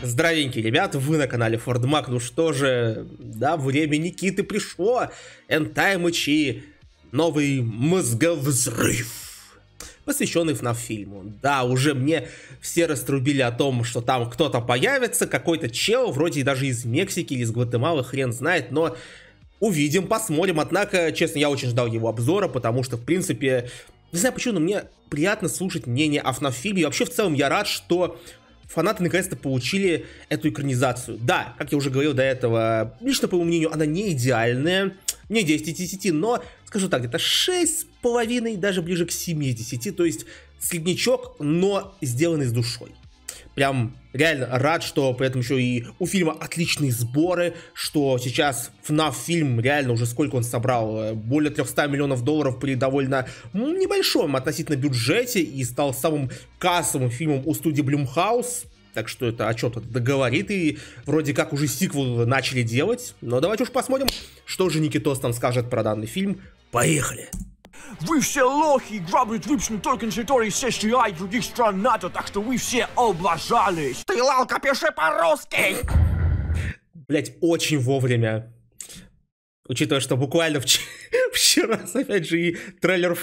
Здравенькие, ребят, вы на канале Фордмак. Ну что же, да, время Никиты пришло. Энтаймычи, новый мозговзрыв, посвященный FNAF фильму. Да, уже мне все раструбили о том, что там кто-то появится, какой-то чел, вроде даже из Мексики или из Гватемалы, хрен знает, но увидим, посмотрим. Однако, честно, я очень ждал его обзора, потому что, в принципе, не знаю почему, но мне приятно слушать мнение о FNAF фильме. И вообще, в целом, я рад, что фанаты наконец-то получили эту экранизацию. Да, как я уже говорил до этого, лично по моему мнению, она не идеальная, не 10 из 10, но, скажу так, где-то 6,5, даже ближе к 7 из 10, то есть среднячок, но сделанный с душой. Прям реально рад, что при этом еще и у фильма отличные сборы, что сейчас FNAF фильм реально уже сколько он собрал, более 300 миллионов долларов при довольно небольшом относительно бюджете и стал самым кассовым фильмом у студии Blumhouse. Так что это о чем-то договорит, и вроде как уже сиквел начали делать. Но давайте уж посмотрим, что же Никитос нам скажет про данный фильм. Поехали! Вы все лохи, грабят ВИП не только на территории США и других стран НАТО, так что вы все облажались. Ты, Лалка, пиши по-русски! Блять, очень вовремя. Учитывая, что буквально вчера, опять же, и трейлеров...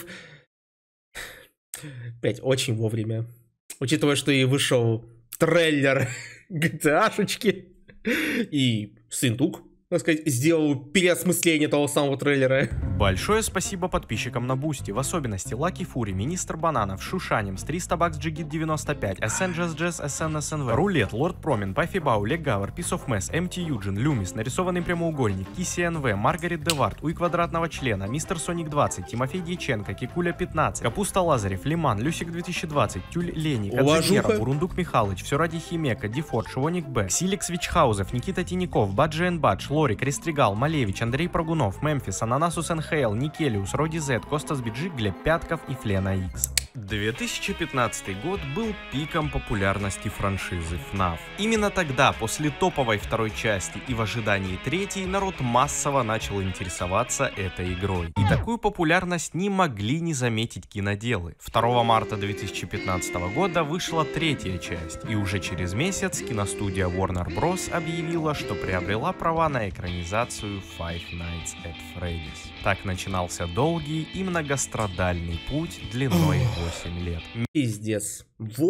Блять, очень вовремя. Учитывая, что и вышел трейлер GTA-шечки, и Сындук, так сказать, сделал переосмысление того самого трейлера. Большое спасибо подписчикам на Бусти, в особенности Лаки Фури, Министр Бананов, Шушаним, 300 бакс Джигит 95, SN Jazz Jazz, SN SNV, Рулет, Лорд Промен, Пафи Бау, Легавр, Piece of Mess, MT Юджин, Люмис, Нарисованный прямоугольник, КСНВ, Маргарет Девард, Уй Квадратного Члена, Мистер Соник 20, Тимофей Дьяченко, Кикуля 15, Капуста Лазарев, Лиман, Люсик 2020, Тюль Лени, Каджигера, Бурундук Михалыч, Все ради Химека, Дефорт, Шивоник Б, Силикс Вичхаузов, Никита Тиняков, Баджи Бадж, Лорик, Рестригал, Малевич, Андрей Прогунов, Мемфис, Ананасус НХЛ, Никелиус, Роди Зет, Костас Биджи, Глеб Пятков и Флена Икс. 2015 год был пиком популярности франшизы FNAF. Именно тогда, после топовой второй части и в ожидании третьей, народ массово начал интересоваться этой игрой. И такую популярность не могли не заметить киноделы. 2 марта 2015 года вышла третья часть, и уже через месяц киностудия Warner Bros. Объявила, что приобрела права на экранизацию Five Nights at Freddy's. Так начинался долгий и многострадальный путь длиной 8 лет. Пиздец.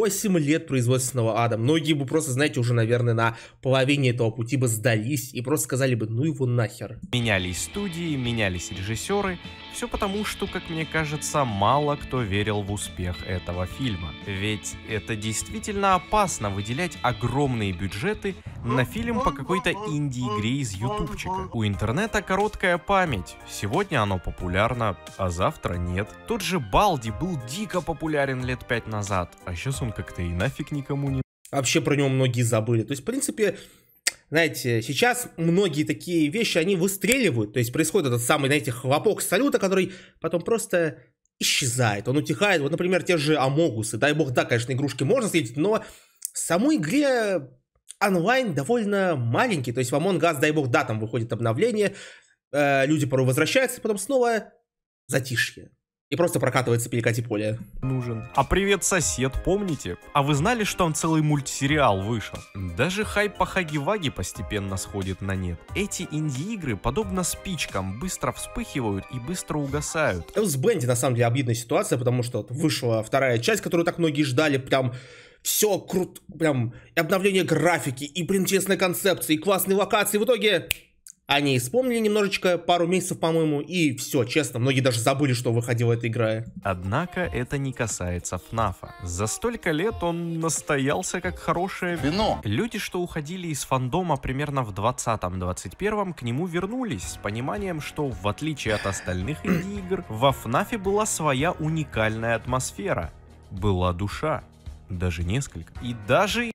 8 лет производственного ада. Многие бы просто, знаете, уже, наверное, на половине этого пути бы сдались и просто сказали бы, ну его нахер. Менялись студии, менялись режиссеры. Все потому, что, как мне кажется, мало кто верил в успех этого фильма. Ведь это действительно опасно выделять огромные бюджеты на фильм по какой-то инди-игре из ютубчика. У интернета короткая память. Сегодня оно популярно, а завтра нет. Тот же Балди был дико популярен лет 5 назад, а сейчас он как-то и нафиг никому не... Вообще про него многие забыли. То есть, в принципе, знаете, сейчас многие такие вещи, они выстреливают. То есть происходит этот самый, знаете, хлопок салюта, который потом просто исчезает. Он утихает. Вот, например, те же Амогусы. Дай бог, да, конечно, игрушки можно встретить, но в самой игре онлайн довольно маленький. То есть в Among Us, дай бог, да, там выходит обновление. Люди порой возвращаются, потом снова затишье. И просто прокатывается перекати поле. Нужен. А «Привет, сосед», помните? А вы знали, что там целый мультсериал вышел? Даже хайп по Хаги-Ваги постепенно сходит на нет. Эти инди-игры, подобно спичкам, быстро вспыхивают и быстро угасают. С Бенди, на самом деле, обидная ситуация, потому что вышла вторая часть, которую так многие ждали, прям... Все круто, прям и обновление графики, и, блин, интересная концепция, и классные локации. В итоге они вспомнили немножечко, пару месяцев, по-моему, и все, честно, многие даже забыли, что выходила эта игра. Однако это не касается ФНАФа. За столько лет он настоялся как хорошее вино. Люди, что уходили из фандома примерно в 20-21, к нему вернулись с пониманием, что в отличие от остальных инди-игр, во ФНАФе была своя уникальная атмосфера. Была душа. Даже несколько. И даже...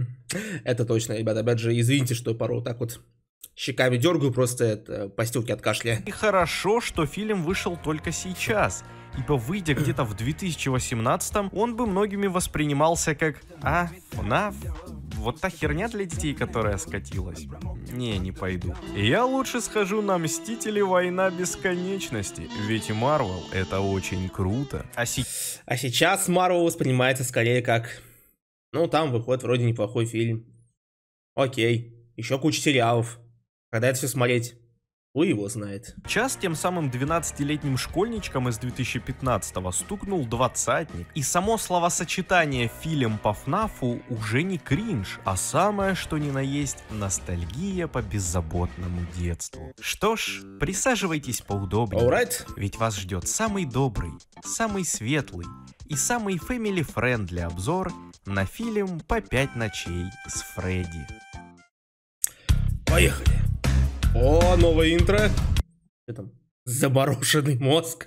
Это точно, ребята. Опять же, извините, что я порой вот так вот щеками дергаю, просто это постилки от кашля. И хорошо, что фильм вышел только сейчас. Ибо выйдя где-то в 2018-м, он бы многими воспринимался как FNAF? Вот та херня для детей, которая скатилась. Не пойду. Я лучше схожу на Мстители: Война Бесконечности. Ведь Марвел — это очень круто. А сейчас Марвел воспринимается скорее как... Ну, там выходит вроде неплохой фильм. Окей. Еще куча сериалов. Когда это все смотреть? Хуй его знает. Час тем самым 12-летним школьничкам из 2015-го стукнул двадцатник. И само словосочетание «фильм по ФНАФу» уже не кринж, а самое что ни на есть ностальгия по беззаботному детству. Что ж, присаживайтесь поудобнее, Alright. ведь вас ждет самый добрый, самый светлый и самый family-friendly обзор на фильм «По 5 ночей с Фредди». Поехали. О, новое интро. Что там? Замороженный мозг.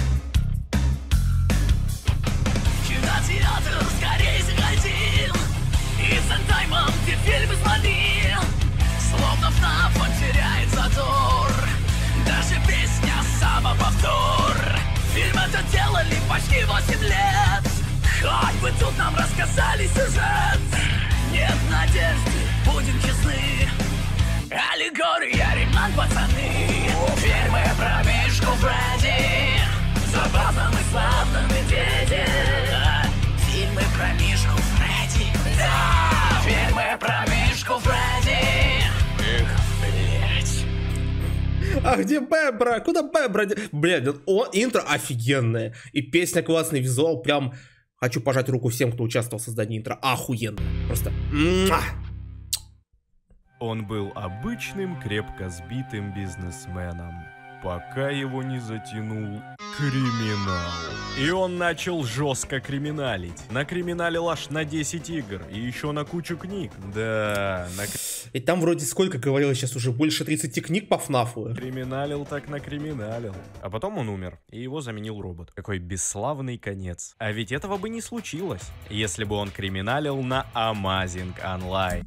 Кинотеатр, скорей заходи, и с Энтаймом ты фильмы смотри. Словно ФНАФ он теряет задор, даже песня самоповтор. Фильм это делали почти 8 лет, хоть бы тут нам рассказали сюжет. Нет надежды, будем честны, аллегория, ремонт, пацаны. Фильмы про Мишку Фредди, забавным и славным и дети. Фильмы про Мишку Фредди, да. Фильмы про Мишку Фредди. Эх, блять. А где Бэбра? Куда Бэбра? Блядь, интро офигенное. И песня классный, визуал. Прям хочу пожать руку всем, кто участвовал в создании интро. Охуенно. Просто... Он был обычным, крепко сбитым бизнесменом, пока его не затянул криминал. И он начал жестко криминалить. Накриминалил аж на 10 игр и еще на кучу книг. Да, И там вроде сколько говорилось сейчас уже, больше 30 книг по ФНАФу. Криминалил так накриминалил. А потом он умер, и его заменил робот. Какой бесславный конец. А ведь этого бы не случилось, если бы он криминалил на Amazing Online.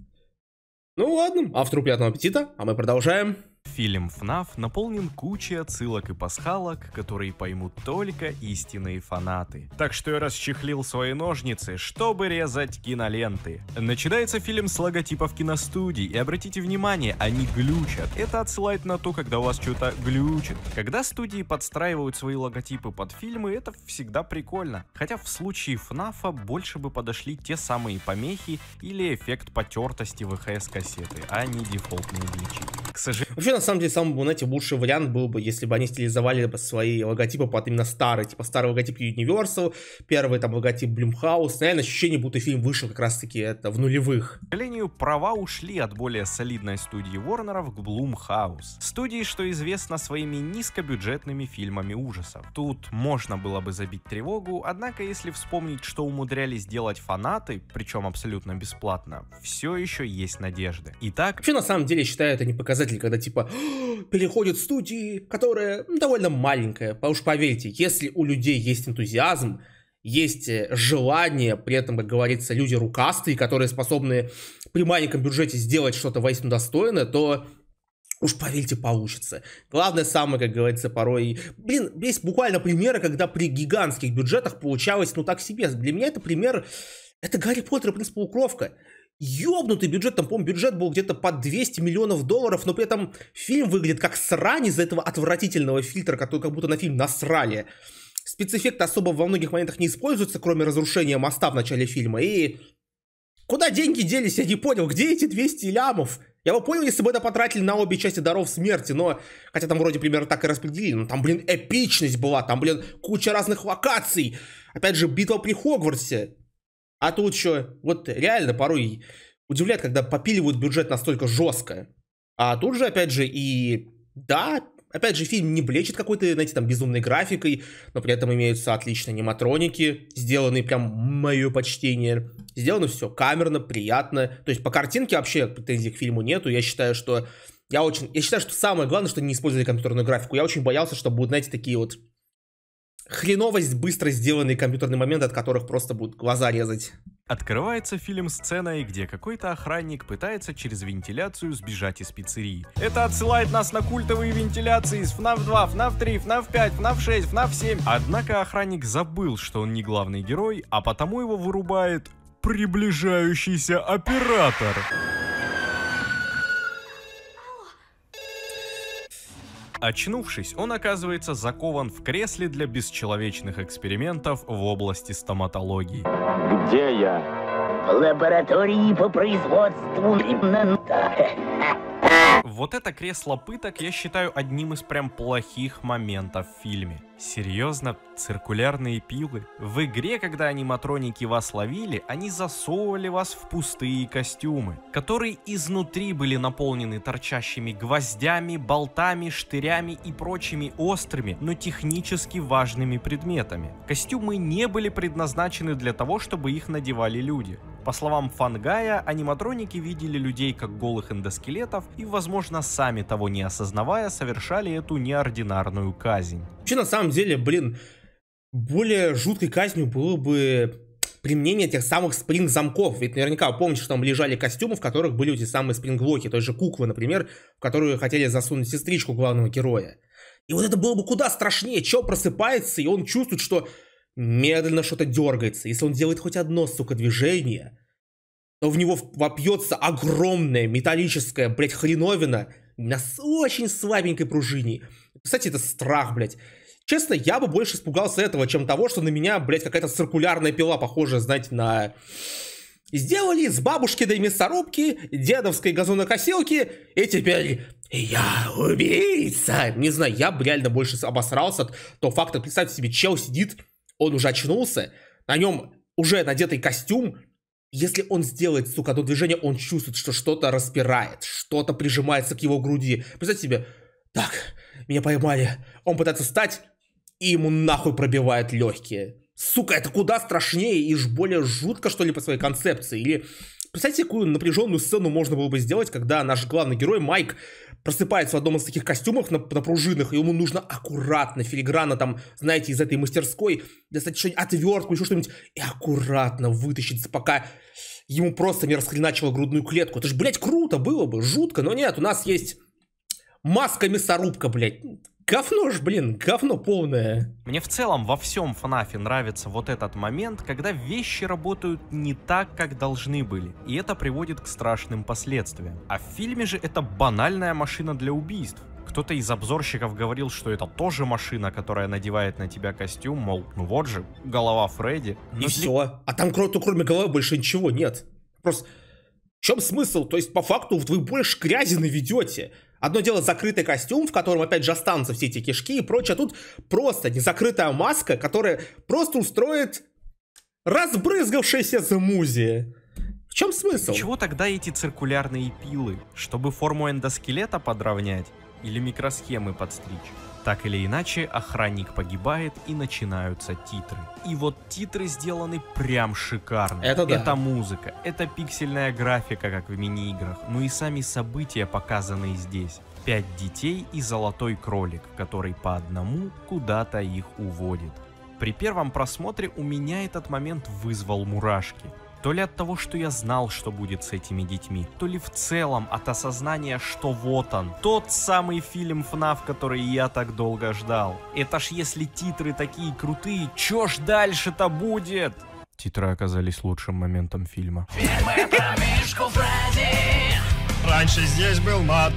Ну ладно, автору приятного аппетита, а мы продолжаем. Фильм FNAF наполнен кучей отсылок и пасхалок, которые поймут только истинные фанаты. Так что я расчехлил свои ножницы, чтобы резать киноленты. Начинается фильм с логотипов киностудий, и обратите внимание, они глючат. Это отсылает на то, когда у вас что-то глючит. Когда студии подстраивают свои логотипы под фильмы, это всегда прикольно. Хотя в случае FNAF больше бы подошли те самые помехи или эффект потертости ВХС-кассеты, а не дефолтные гличи. К сожалению... Вообще, на самом деле, самый, знаете, лучший вариант был бы, если бы они стилизовали бы свои логотипы под именно старый. Типа старый логотип Universal, первый там логотип Blumhouse. Наверное, ощущение, будто фильм вышел как раз-таки это в нулевых. К сожалению, права ушли от более солидной студии Warner'ов к Blumhouse. Студии, что известна своими низкобюджетными фильмами ужасов. Тут можно было бы забить тревогу, однако если вспомнить, что умудрялись делать фанаты, причем абсолютно бесплатно, все еще есть надежды. Итак... Вообще, на самом деле, считаю, это не показатель, когда типа переходят студии, которая довольно маленькая. Потому что поверьте, если у людей есть энтузиазм, есть желание, при этом, как говорится, люди рукастые, которые способны при маленьком бюджете сделать что-то воистину достойное, то уж поверьте, получится. Главное самое, как говорится, порой... Блин, есть буквально примеры, когда при гигантских бюджетах получалось, ну так себе. Для меня это пример... Это Гарри Поттер и принц Полукровка. Ёбнутый бюджет, там, по-моему, бюджет был где-то под 200 миллионов долларов, но при этом фильм выглядит как срань из-за этого отвратительного фильтра, который как будто на фильм насрали. Спецэффекты особо во многих моментах не используются, кроме разрушения моста в начале фильма. И куда деньги делись, я не понял, где эти 200 лямов? Я бы понял, если бы это потратили на обе части Даров Смерти, но... Хотя там вроде примерно так и распределили, но там, блин, эпичность была, там, блин, куча разных локаций. Опять же, битва при Хогвартсе. А тут еще, вот реально порой удивляет, когда попиливают бюджет настолько жестко. А тут же, опять же, и да, опять же, фильм не блещет какой-то, знаете, там, безумной графикой, но при этом имеются отличные аниматроники, сделанные прям мое почтение. Сделано все камерно, приятно. То есть по картинке вообще претензий к фильму нету. Я считаю, что самое главное, что не использовали компьютерную графику. Я очень боялся, что будут, знаете, такие вот хреновость, быстро сделанные компьютерные моменты, от которых просто будут глаза резать. Открывается фильм сценой, где какой-то охранник пытается через вентиляцию сбежать из пиццерии. Это отсылает нас на культовые вентиляции из FNAF 2, FNAF 3, FNAF 5, FNAF 6, FNAF 7. Однако охранник забыл, что он не главный герой, а потому его вырубает приближающийся оператор. Очнувшись, он оказывается закован в кресле для бесчеловечных экспериментов в области стоматологии. Где я? в лаборатории по производству ремнанта. Вот это кресло пыток я считаю одним из прям плохих моментов в фильме. Серьезно, циркулярные пилы? В игре, когда аниматроники вас ловили, они засовывали вас в пустые костюмы, которые изнутри были наполнены торчащими гвоздями, болтами, штырями и прочими острыми, но технически важными предметами. Костюмы не были предназначены для того, чтобы их надевали люди. По словам Фангая, аниматроники видели людей как голых эндоскелетов и, возможно, сами того не осознавая, совершали эту неординарную казнь. Вообще, на самом деле, более жуткой казнью было бы применение тех самых спринг-замков. Ведь наверняка вы помните, что там лежали костюмы, в которых были эти самые спринг-локи, той же куклы, например, в которую хотели засунуть сестричку главного героя. И вот это было бы куда страшнее. Чел просыпается, и он чувствует, что медленно что-то дергается. Если он делает хоть одно, сука, движение, то в него вопьется огромная металлическая, блядь, хреновина на очень слабенькой пружине. Кстати, это страх, блядь. Честно, я бы больше испугался этого, чем того, что на меня, блядь, какая-то циркулярная пила, похожая, знаете, на... Сделали из бабушкиной мясорубки, дедовской газонокосилки, и теперь я убийца. Не знаю, я бы реально больше обосрался от того факта. Представьте себе, чел сидит, он уже очнулся, на нем уже надетый костюм. Если он сделает, сука, одно движение, он чувствует, что что-то распирает, что-то прижимается к его груди. Представьте себе, так, меня поймали, он пытается встать, и ему нахуй пробивает легкие. Сука, это куда страшнее и более жутко, что ли, по своей концепции. Или представьте, какую напряженную сцену можно было бы сделать, когда наш главный герой Майк просыпается в одном из таких костюмов на пружинах, и ему нужно аккуратно, филигранно там, знаете, из этой мастерской достать что-нибудь, отвертку, еще что-нибудь, и аккуратно вытащить, пока ему просто не расхреначило грудную клетку. Это ж, блядь, круто было бы, жутко, но нет, у нас есть маска-мясорубка, блядь. Говно ж, блин, говно полное. Мне в целом во всем ФНАФе нравится вот этот момент, когда вещи работают не так, как должны были, и это приводит к страшным последствиям. А в фильме же это банальная машина для убийств. Кто-то из обзорщиков говорил, что это тоже машина, которая надевает на тебя костюм, мол, ну вот же, голова Фредди. И все. А там кроме головы больше ничего нет. Просто в чем смысл? То есть, по факту, вы больше грязи наведете. Одно дело закрытый костюм, в котором, опять же, останутся все эти кишки и прочее. А тут просто незакрытая маска, которая просто устроит разбрызгавшееся замузи. В чем смысл? Чего тогда эти циркулярные пилы? Чтобы форму эндоскелета подровнять? Или микросхемы подстричь? Так или иначе, охранник погибает и начинаются титры. И вот титры сделаны прям шикарно. Это да. Это музыка, это пиксельная графика, как в мини-играх. Ну и сами события, показанные здесь. 5 детей и золотой кролик, который по одному куда-то их уводит. При первом просмотре у меня этот момент вызвал мурашки. То ли от того, что я знал, что будет с этими детьми, то ли в целом от осознания, что вот он, тот самый фильм FNAF, который я так долго ждал. Это ж если титры такие крутые, чё ж дальше-то будет? Титры оказались лучшим моментом фильма. Фильмы про Мишку Фредди. Раньше здесь был мат.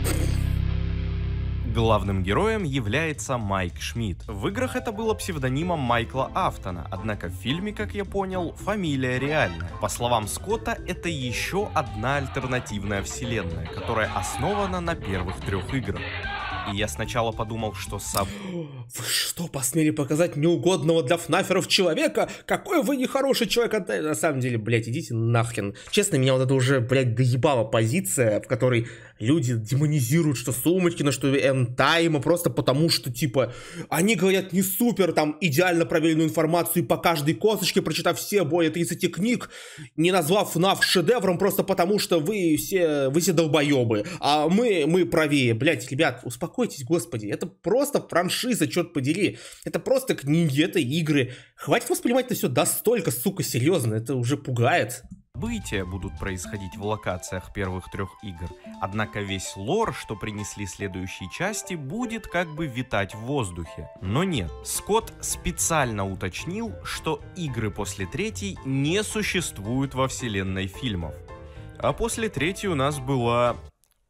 Главным героем является Майк Шмидт. В играх это было псевдонимом Майкла Афтона, однако в фильме, как я понял, фамилия реальная. По словам Скотта, это еще одна альтернативная вселенная, которая основана на первых 3 играх. И я сначала подумал, что Вы что, посмели показать неугодного для фнаферов человека? Какой вы нехороший человек. На самом деле, блядь, идите нахрен. Честно, меня вот это уже, блядь, доебала позиция, в которой люди демонизируют, что Сумочкина, что N-Time, просто потому что, типа, они говорят не супер, там, идеально проверенную информацию по каждой косточке, прочитав все более 30 книг, не назвав FNAF шедевром, просто потому что вы все долбоебы, а мы правее. Блядь, ребят, успокойтесь, господи, это просто франшиза, черт подери, это просто книги, это игры. Хватит воспринимать это все настолько, сука, серьезно, это уже пугает. События будут происходить в локациях первых 3 игр, однако весь лор, что принесли следующие части, будет как бы витать в воздухе. Но нет, Скотт специально уточнил, что игры после 3 не существуют во вселенной фильмов. А после 3 у нас была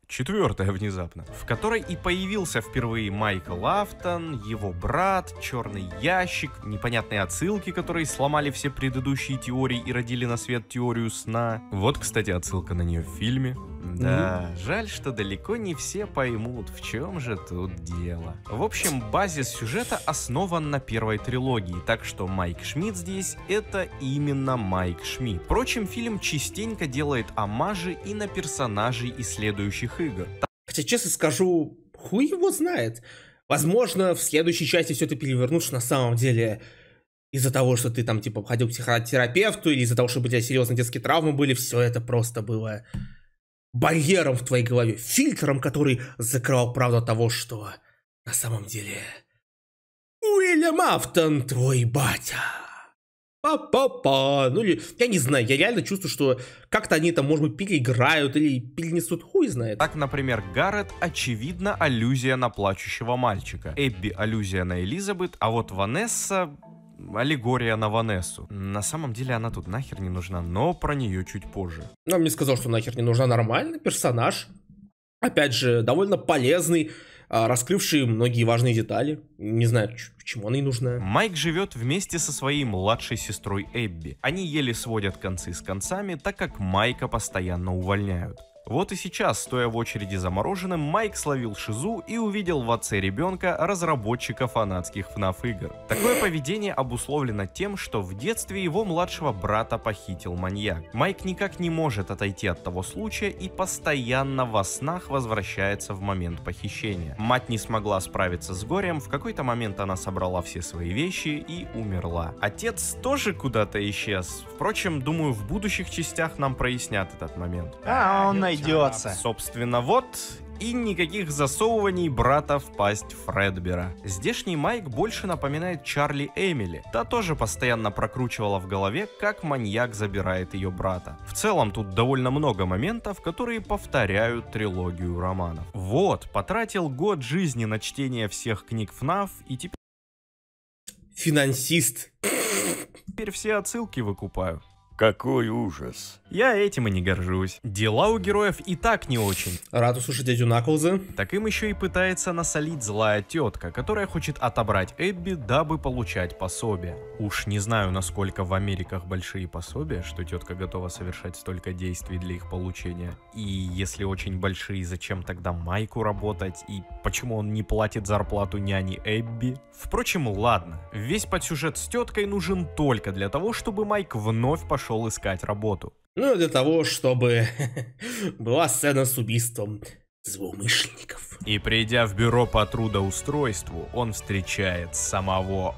4-я внезапно, в которой и появился впервые Майкл Афтон, его брат, черный ящик, непонятные отсылки, которые сломали все предыдущие теории и родили на свет теорию сна. Вот, кстати, отсылка на нее в фильме. Да, жаль, что далеко не все поймут, в чем же тут дело. В общем, базис сюжета основан на первой трилогии, так что Майк Шмидт здесь — это именно Майк Шмидт. Впрочем, фильм частенько делает омажи и на персонажей из следующих игр. Хотя, честно скажу, хуй его знает. Возможно, в следующей части все это перевернут, что на самом деле из-за того, что ты там типа ходил к психотерапевту, или из-за того, что у тебя серьезные детские травмы были, все это просто было барьером в твоей голове, фильтром, который закрывал правду того, что на самом деле Уильям Афтон твой батя. Па-па-па. Ну или, я не знаю, я реально чувствую, что как-то они там, может быть, переиграют или перенесут, хуй знает. Так, например, Гаррет очевидно аллюзия на плачущего мальчика, Эбби аллюзия на Элизабет, а вот Ванесса аллегория на Ванессу. На самом деле она тут нахер не нужна, но про нее чуть позже. Но мне сказал, что нахер не нужна, нормальный персонаж. Опять же, довольно полезный, раскрывший многие важные детали. Не знаю, чему она и нужна. Майк живет вместе со своей младшей сестрой Эбби. Они еле сводят концы с концами, так как Майка постоянно увольняют. Вот и сейчас, стоя в очереди за мороженым, Майк словил шизу и увидел в отце ребенка разработчика фанатских FNAF игр. Такое поведение обусловлено тем, что в детстве его младшего брата похитил маньяк. Майк никак не может отойти от того случая и постоянно во снах возвращается в момент похищения. Мать не смогла справиться с горем, в какой-то момент она собрала все свои вещи и умерла. Отец тоже куда-то исчез. Впрочем, думаю, в будущих частях нам прояснят этот момент. Он найдется. Собственно, вот и никаких засовываний брата в пасть Фредбера. Здешний Майк больше напоминает Чарли Эмили. Та тоже постоянно прокручивала в голове, как маньяк забирает ее брата. В целом тут довольно много моментов, которые повторяют трилогию романов. Вот, потратил год жизни на чтение всех книг FNAF и теперь... Финансист. Теперь все отсылки выкупаю. Какой ужас. Я этим и не горжусь. Дела у героев и так не очень. Рад услышать дядю Наклза. Так им еще и пытается насолить злая тетка, которая хочет отобрать Эбби, дабы получать пособие. Уж не знаю, насколько в Америках большие пособия, что тетка готова совершать столько действий для их получения. И если очень большие, зачем тогда Майку работать? И почему он не платит зарплату няне Эбби? Впрочем, ладно. Весь подсюжет с теткой нужен только для того, чтобы Майк вновь пошел искать работу. Ну, для того, чтобы была сцена с убийством злоумышленников. И придя в бюро по трудоустройству, он встречает самого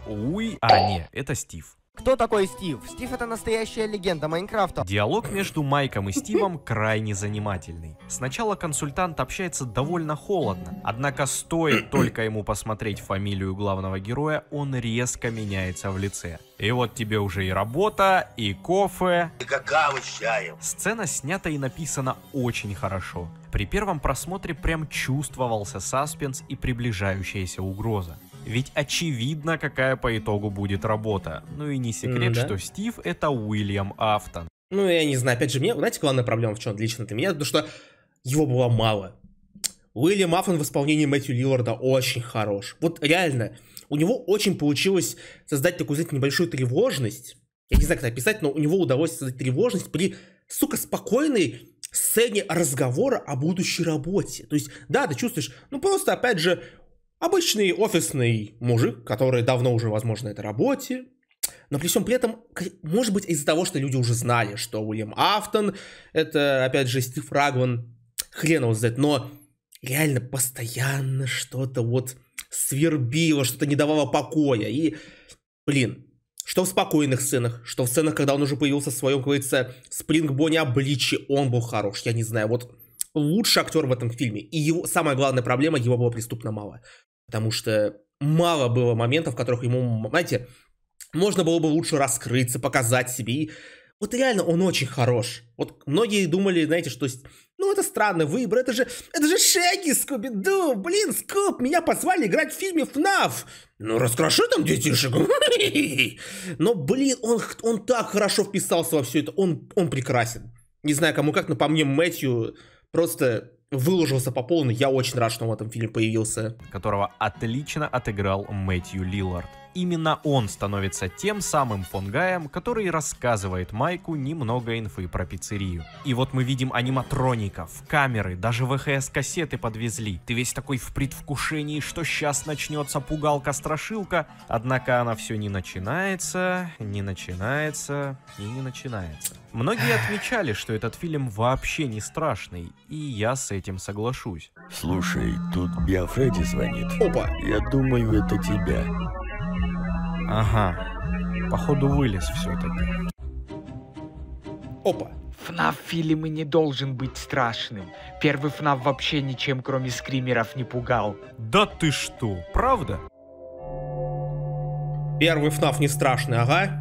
это Стив. Кто такой Стив? Стив — это настоящая легенда Майнкрафта. Диалог между Майком и Стивом крайне занимательный. Сначала консультант общается довольно холодно, однако стоит только ему посмотреть фамилию главного героя, он резко меняется в лице. И вот тебе уже и работа, и кофе, и какао с чаем. Сцена снята и написана очень хорошо. При первом просмотре прям чувствовался саспенс и приближающаяся угроза. Ведь очевидно, какая по итогу будет работа. Ну и не секрет, да? что Стив — это Уильям Афтон. Ну, я не знаю, опять же, мне, знаете, главная проблема в чем лично для меня, то что его было мало. Уильям Афтон в исполнении Мэтью Лилларда очень хорош. Вот реально, у него очень получилось создать такую, знаете, небольшую тревожность. Я не знаю, как это описать, но у него удалось создать тревожность при, сука, спокойной сцене разговора о будущей работе. То есть, да, ты чувствуешь, ну просто, опять же, обычный офисный мужик, который давно уже, возможно, на этой работе, но при всем при этом, может быть, из-за того, что люди уже знали, что Уильям Афтон, это, опять же, Стив Рагван, хрен его знает, но реально постоянно что-то вот свербило, что-то не давало покоя, и, блин, что в спокойных сценах, что в сценах, когда он уже появился в своем, как говорится, Спринг Бонни обличье, он был хорош, я не знаю, вот лучший актер в этом фильме, и его, самая главная проблема, его было преступно мало. Потому что мало было моментов, в которых ему, знаете, можно было бы лучше раскрыться, показать себе. И вот реально он очень хорош. Вот многие думали, знаете, что, ну это странный выбор, это же Шегги, Скуби-Ду, блин, Скуп, меня позвали играть в фильме FNAF. Ну раскроши там детишек. Но, блин, он так хорошо вписался во все это, он прекрасен. Не знаю, кому как, но по мне Мэтью просто выложился по полной. Я очень рад, что он в этом фильме появился. Которого отлично отыграл Мэтью Лиллард. Именно он становится тем самым Фонгаем, который рассказывает Майку немного инфы про пиццерию. И вот мы видим аниматроников, камеры, даже ВХС-кассеты подвезли. Ты весь такой в предвкушении, что сейчас начнется пугалка-страшилка. Однако она все не начинается, не начинается и не начинается. Многие отмечали, что этот фильм вообще не страшный, и я с этим соглашусь. Слушай, тут Биофредди звонит. Опа. Я думаю, это тебя. Ага, походу вылез все-таки. Опа. ФНАФ фильм и не должен быть страшным. Первый ФНАФ вообще ничем кроме скримеров не пугал. Да ты что, правда? Первый ФНАФ не страшный, ага.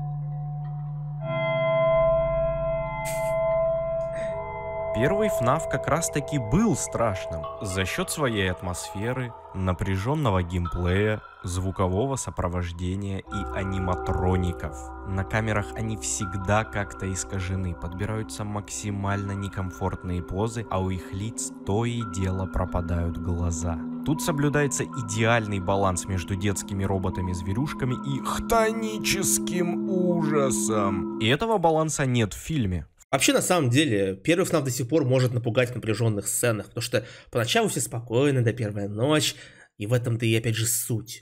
Первый ФНАФ как раз таки был страшным за счет своей атмосферы, напряженного геймплея, звукового сопровождения и аниматроников. На камерах они всегда как-то искажены, подбираются максимально некомфортные позы, а у их лиц то и дело пропадают глаза. Тут соблюдается идеальный баланс между детскими роботами-зверюшками и хтоническим ужасом. И этого баланса нет в фильме. Вообще, на самом деле, первый ФНАФ до сих пор может напугать в напряженных сценах, потому что поначалу все спокойно, до первой ночи, и в этом-то и опять же суть.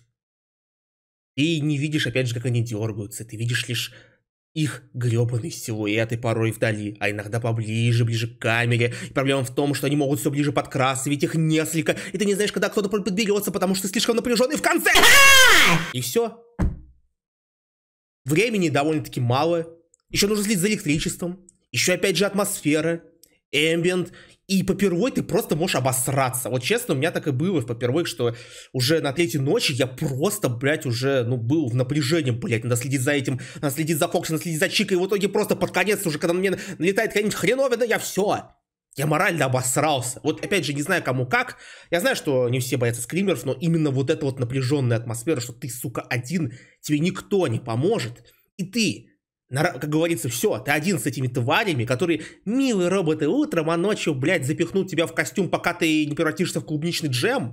Ты не видишь, опять же, как они дергаются, ты видишь лишь их гребаные силуэты порой вдали, а иногда поближе, ближе к камере. И проблема в том, что они могут все ближе подкрасться, ведь их несколько, и ты не знаешь, когда кто-то подберется, потому что ты слишком напряженный в конце. И все. Времени довольно-таки мало, еще нужно следить за электричеством. Еще опять же атмосфера, эмбиент, и попервой ты просто можешь обосраться. Вот честно, у меня так и было в попервой, что уже на третьей ночи я просто, блядь, уже, был в напряжении, блядь, надо следить за этим, надо следить за Фоксом, надо следить за Чикой, и в итоге просто под конец уже, когда на меня налетает какая-нибудь хреновина, я морально обосрался. Вот опять же, не знаю кому как, я знаю, что не все боятся скримеров, но именно вот эта вот напряженная атмосфера, что ты, сука, один, тебе никто не поможет, и ты... Как говорится, все, ты один с этими тварями, которые милые роботы утром, а ночью, блядь, запихнут тебя в костюм, пока ты не превратишься в клубничный джем.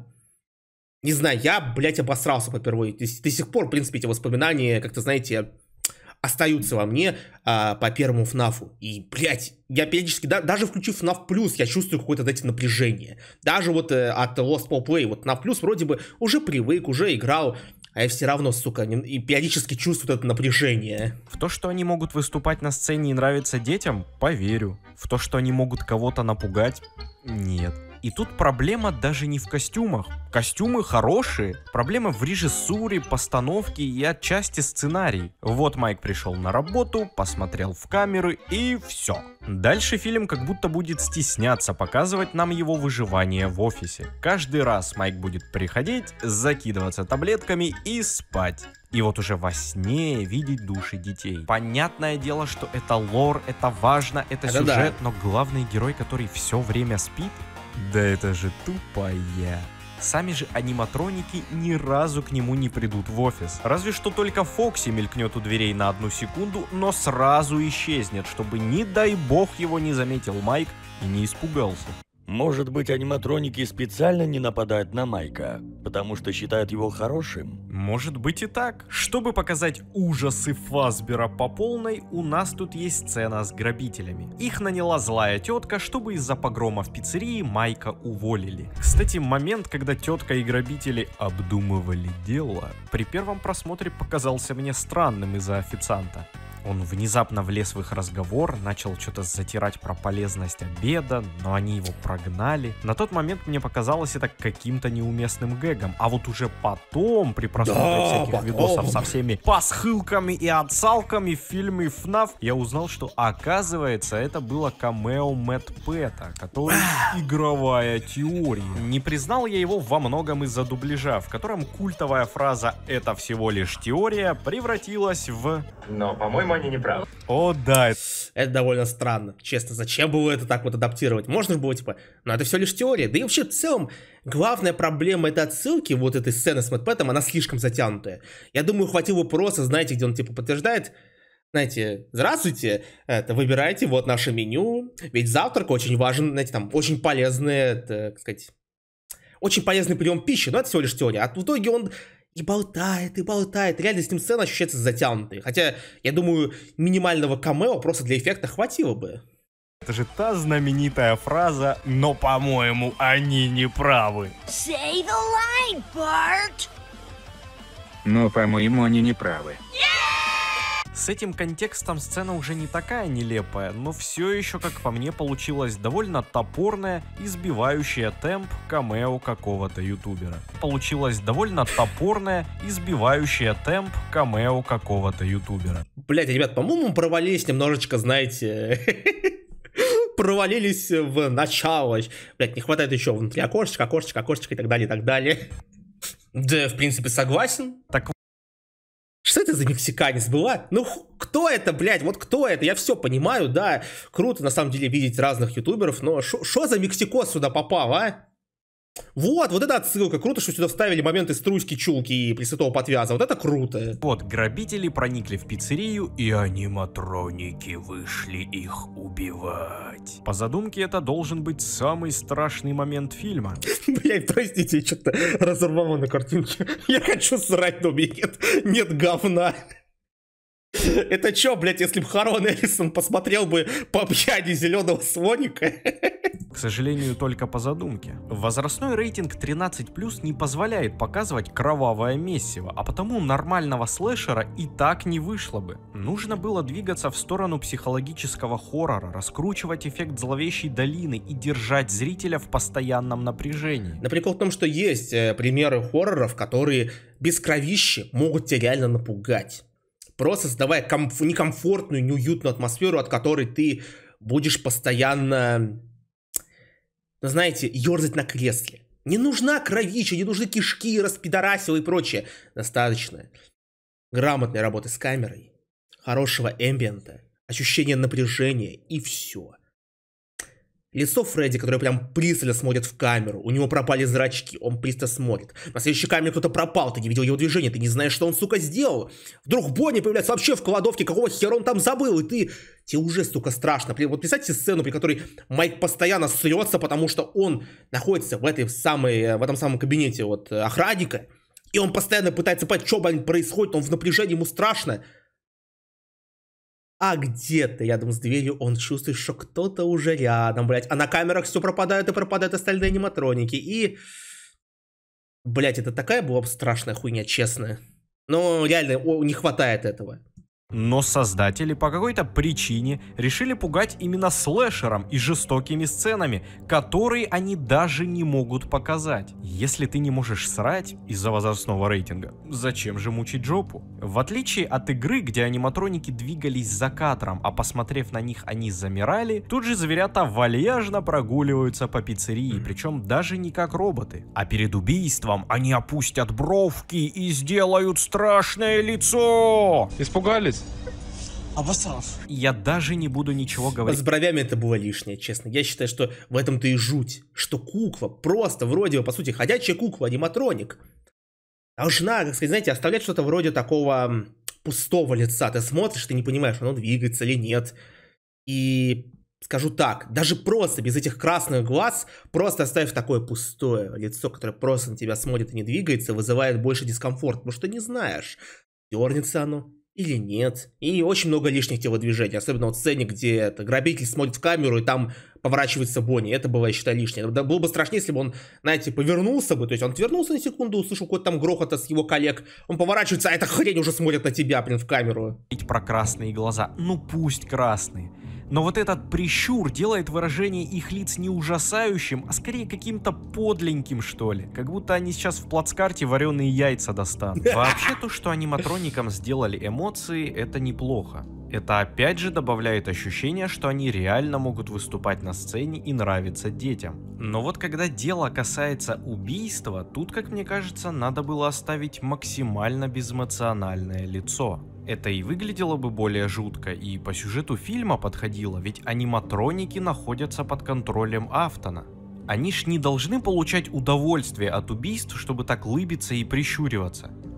Не знаю, я, блядь, обосрался попервой. До сих пор, в принципе, эти воспоминания, как-то, знаете, остаются во мне по первому ФНАФу. И, блядь, я периодически, даже включив ФНАФ+, я чувствую какое-то, знаете, напряжение. Даже вот от Lost Pole Play, вот ФНАФ+, вроде бы уже привык, уже играл, а я все равно, сука, и периодически чувствую это напряжение. В то, что они могут выступать на сцене и нравиться детям, поверю. В то, что они могут кого-то напугать, нет. И тут проблема даже не в костюмах. Костюмы хорошие. Проблема в режиссуре, постановке и отчасти сценарии. Вот Майк пришел на работу, посмотрел в камеры и все. Дальше фильм как будто будет стесняться показывать нам его выживание в офисе. Каждый раз Майк будет приходить, закидываться таблетками и спать. И вот уже во сне видеть души детей. Понятное дело, что это лор, это важно, это сюжет, да. Но главный герой, который все время спит, да это же тупая. Сами же аниматроники ни разу к нему не придут в офис. Разве что только Фокси мелькнет у дверей на 1 секунду, но сразу исчезнет, чтобы, не дай бог, его не заметил Майк и не испугался. Может быть, аниматроники специально не нападают на Майка, потому что считают его хорошим? Может быть и так. Чтобы показать ужасы Фазбера по полной, у нас тут есть сцена с грабителями. Их наняла злая тетка, чтобы из-за погрома в пиццерии Майка уволили. Кстати, момент, когда тетка и грабители обдумывали дело, при первом просмотре показался мне странным из-за официанта. Он внезапно влез в их разговор, начал что-то затирать про полезность обеда, но они его прогнали. На тот момент мне показалось это каким-то неуместным гэгом, а вот уже потом, при просмотре всяких видосов со всеми пасхылками и отсалками в фильме FNAF, я узнал, что оказывается это было камео Мэтт Пэта, который игровая теория. Не признал я его во многом из-за дубляжа, в котором культовая фраза «это всего лишь теория» превратилась в... Но, по-моему, они не правы. О, да. Это довольно странно. Честно, зачем было это так вот адаптировать? Можно же было, типа, ну это все лишь теория. Да и вообще, в целом, главная проблема этой отсылки, вот этой сцены с Мэтт Пэтом, она слишком затянутая. Я думаю, хватило просто, знаете, где он, типа, подтверждает, Знаете, здравствуйте, выбирайте вот наше меню, ведь завтрак очень важен, знаете, там очень полезный, так сказать, очень полезный прием пищи, но это всего лишь теория, а в итоге он и болтает, реально с ним сцена ощущается затянутой, хотя, я думаю, минимального камео просто для эффекта хватило бы. Это же та знаменитая фраза «но, по-моему, они не правы». Say the line, Bart! Но, по-моему, они не правы. С этим контекстом сцена уже не такая нелепая, но все еще, как по мне, получилась довольно топорная и сбивающая темп камео какого-то ютубера. Блять, ребят, по-моему, провалились немножечко, знаете... Провалились в начало. Блять, не хватает еще внутри окошечко и так далее, и так далее. Да, в принципе, согласен. Так... Что это за мексиканец была? Ну, кто это, блядь? Вот кто это? Я все понимаю, да. Круто, на самом деле, видеть разных ютуберов, но что за мексикос сюда попал, а? Вот эта отсылка. Круто, что сюда вставили моменты струйски, чулки и Пресвятого Подвяза. Вот это круто. Вот, грабители проникли в пиццерию, и аниматроники вышли их убивать. По задумке, это должен быть самый страшный момент фильма. Блять, простите, я что-то разорвало на картинке. Я хочу срать, но у меня нет говна. Это чё, блять, если бы Харон Эллисон посмотрел бы по пьяни зеленого слоника? К сожалению, только по задумке. Возрастной рейтинг 13+ не позволяет показывать кровавое месиво, а потому нормального слэшера и так не вышло бы. Нужно было двигаться в сторону психологического хоррора, раскручивать эффект зловещей долины и держать зрителя в постоянном напряжении. Но прикол в том, что есть примеры хорроров, которые без кровищи могут тебя реально напугать. Просто создавая некомфортную, неуютную атмосферу, от которой ты будешь постоянно, знаете, ерзать на кресле. Не нужна кровища, не нужны кишки, распидорасил и прочее. Достаточно грамотной работы с камерой, хорошего эмбиента, ощущения напряжения и все. Лицо Фредди, которое прям пристально смотрит в камеру, у него пропали зрачки, он пристально смотрит. На следующей камере кто-то пропал, ты не видел его движения, ты не знаешь, что он, сука, сделал. Вдруг Бонни появляется вообще в кладовке, какого хера он там забыл, и тебе уже, сука, страшно. Вот представьте сцену, при которой Майк постоянно срется, потому что он находится в этом самом кабинете вот охранника, и он постоянно пытается понять, что, блин, происходит, он в напряжении, ему страшно. А где-то рядом с дверью он чувствует, что кто-то уже рядом, блядь. А на камерах все пропадают и пропадают остальные аниматроники. И... Блядь, это такая была бы страшная хуйня, честно. Но реально не хватает этого. Но создатели по какой-то причине решили пугать именно слэшером и жестокими сценами, которые они даже не могут показать. Если ты не можешь срать из-за возрастного рейтинга, зачем же мучить жопу? В отличие от игры, где аниматроники двигались за кадром, а посмотрев на них они замирали, тут же зверята вальяжно прогуливаются по пиццерии, причем даже не как роботы. А перед убийством они опустят бровки и сделают страшное лицо! Испугались? Обосрался. Я даже не буду ничего говорить. С бровями это было лишнее, честно. Я считаю, что в этом-то и жуть. Что кукла, просто вроде бы, по сути, ходячая кукла, аниматроник, должна, как сказать, знаете, оставлять что-то вроде такого пустого лица. Ты смотришь, ты не понимаешь, оно двигается или нет. И скажу так, даже просто без этих красных глаз, просто оставив такое пустое лицо, которое просто на тебя смотрит и не двигается, вызывает больше дискомфорт, потому что не знаешь, дернется оно или нет. И очень много лишних телодвижений. Особенно вот в сцене, где грабитель смотрит в камеру и там поворачивается Бонни. Это было, я считаю, лишнее. Было бы страшнее, если бы он, знаете, повернулся бы. То есть он отвернулся на секунду, услышал какой-то там грохот от его коллег. Он поворачивается, а эта хрень уже смотрит на тебя, блин, в камеру. Про красные глаза. Ну пусть красные. Но вот этот прищур делает выражение их лиц не ужасающим, а скорее каким-то подленьким, что ли. Как будто они сейчас в плацкарте вареные яйца достанут. Вообще то, что аниматроникам сделали эмоции, это неплохо. Это опять же добавляет ощущение, что они реально могут выступать на сцене и нравиться детям. Но вот когда дело касается убийства, тут, как мне кажется, надо было оставить максимально безэмоциональное лицо. Это и выглядело бы более жутко, и по сюжету фильма подходило, ведь аниматроники находятся под контролем Афтона. Они ж не должны получать удовольствие от убийств, чтобы так лыбиться и прищуриваться.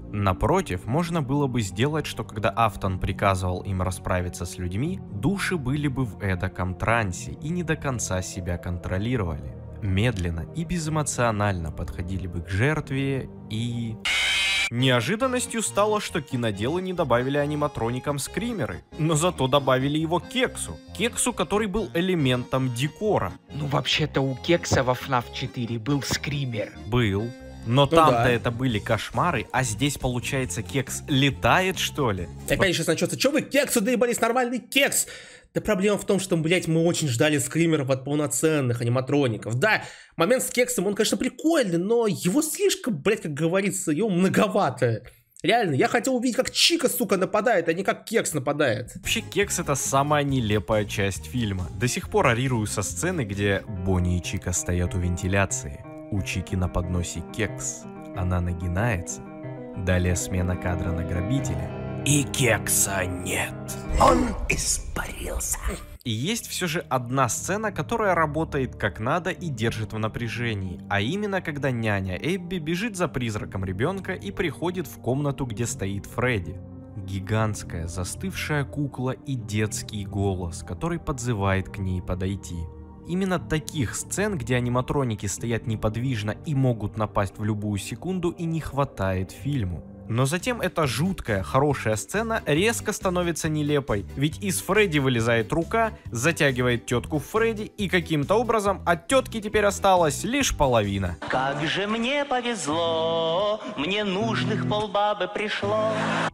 Напротив, можно было бы сделать, что когда Афтон приказывал им расправиться с людьми, души были бы в эдаком трансе и не до конца себя контролировали. Медленно и безэмоционально подходили бы к жертве и... Неожиданностью стало, что киноделы не добавили аниматроникам скримеры, но зато добавили его Кексу. Кексу, который был элементом декора. Ну вообще-то у Кекса во FNAF 4 был скример. Был. Но там-то это были кошмары, а здесь, получается, Кекс летает, что ли? Опять сейчас начнется, чё вы Кексу доебались, нормальный Кекс? Да проблема в том, что, блядь, мы очень ждали скримеров от полноценных аниматроников. Да, момент с Кексом, он, конечно, прикольный, но его слишком, блядь, как говорится, его многовато. Реально, я хотел увидеть, как Чика, сука, нападает, а не как Кекс нападает. Вообще, Кекс — это самая нелепая часть фильма. До сих пор орирую со сцены, где Бонни и Чика стоят у вентиляции. У Чики на подносе Кекс. Она нагинается. Далее смена кадра на грабителя. И Кекса нет. Он испарился. И есть все же одна сцена, которая работает как надо и держит в напряжении. А именно, когда няня Эбби бежит за призраком ребенка и приходит в комнату, где стоит Фредди. Гигантская застывшая кукла и детский голос, который подзывает к ней подойти. Именно таких сцен, где аниматроники стоят неподвижно и могут напасть в любую секунду, и не хватает фильму. Но затем эта жуткая, хорошая сцена резко становится нелепой, ведь из Фредди вылезает рука, затягивает тетку в Фредди, и каким-то образом от тетки теперь осталась лишь половина. Как же мне повезло, мне нужных полбабы пришло.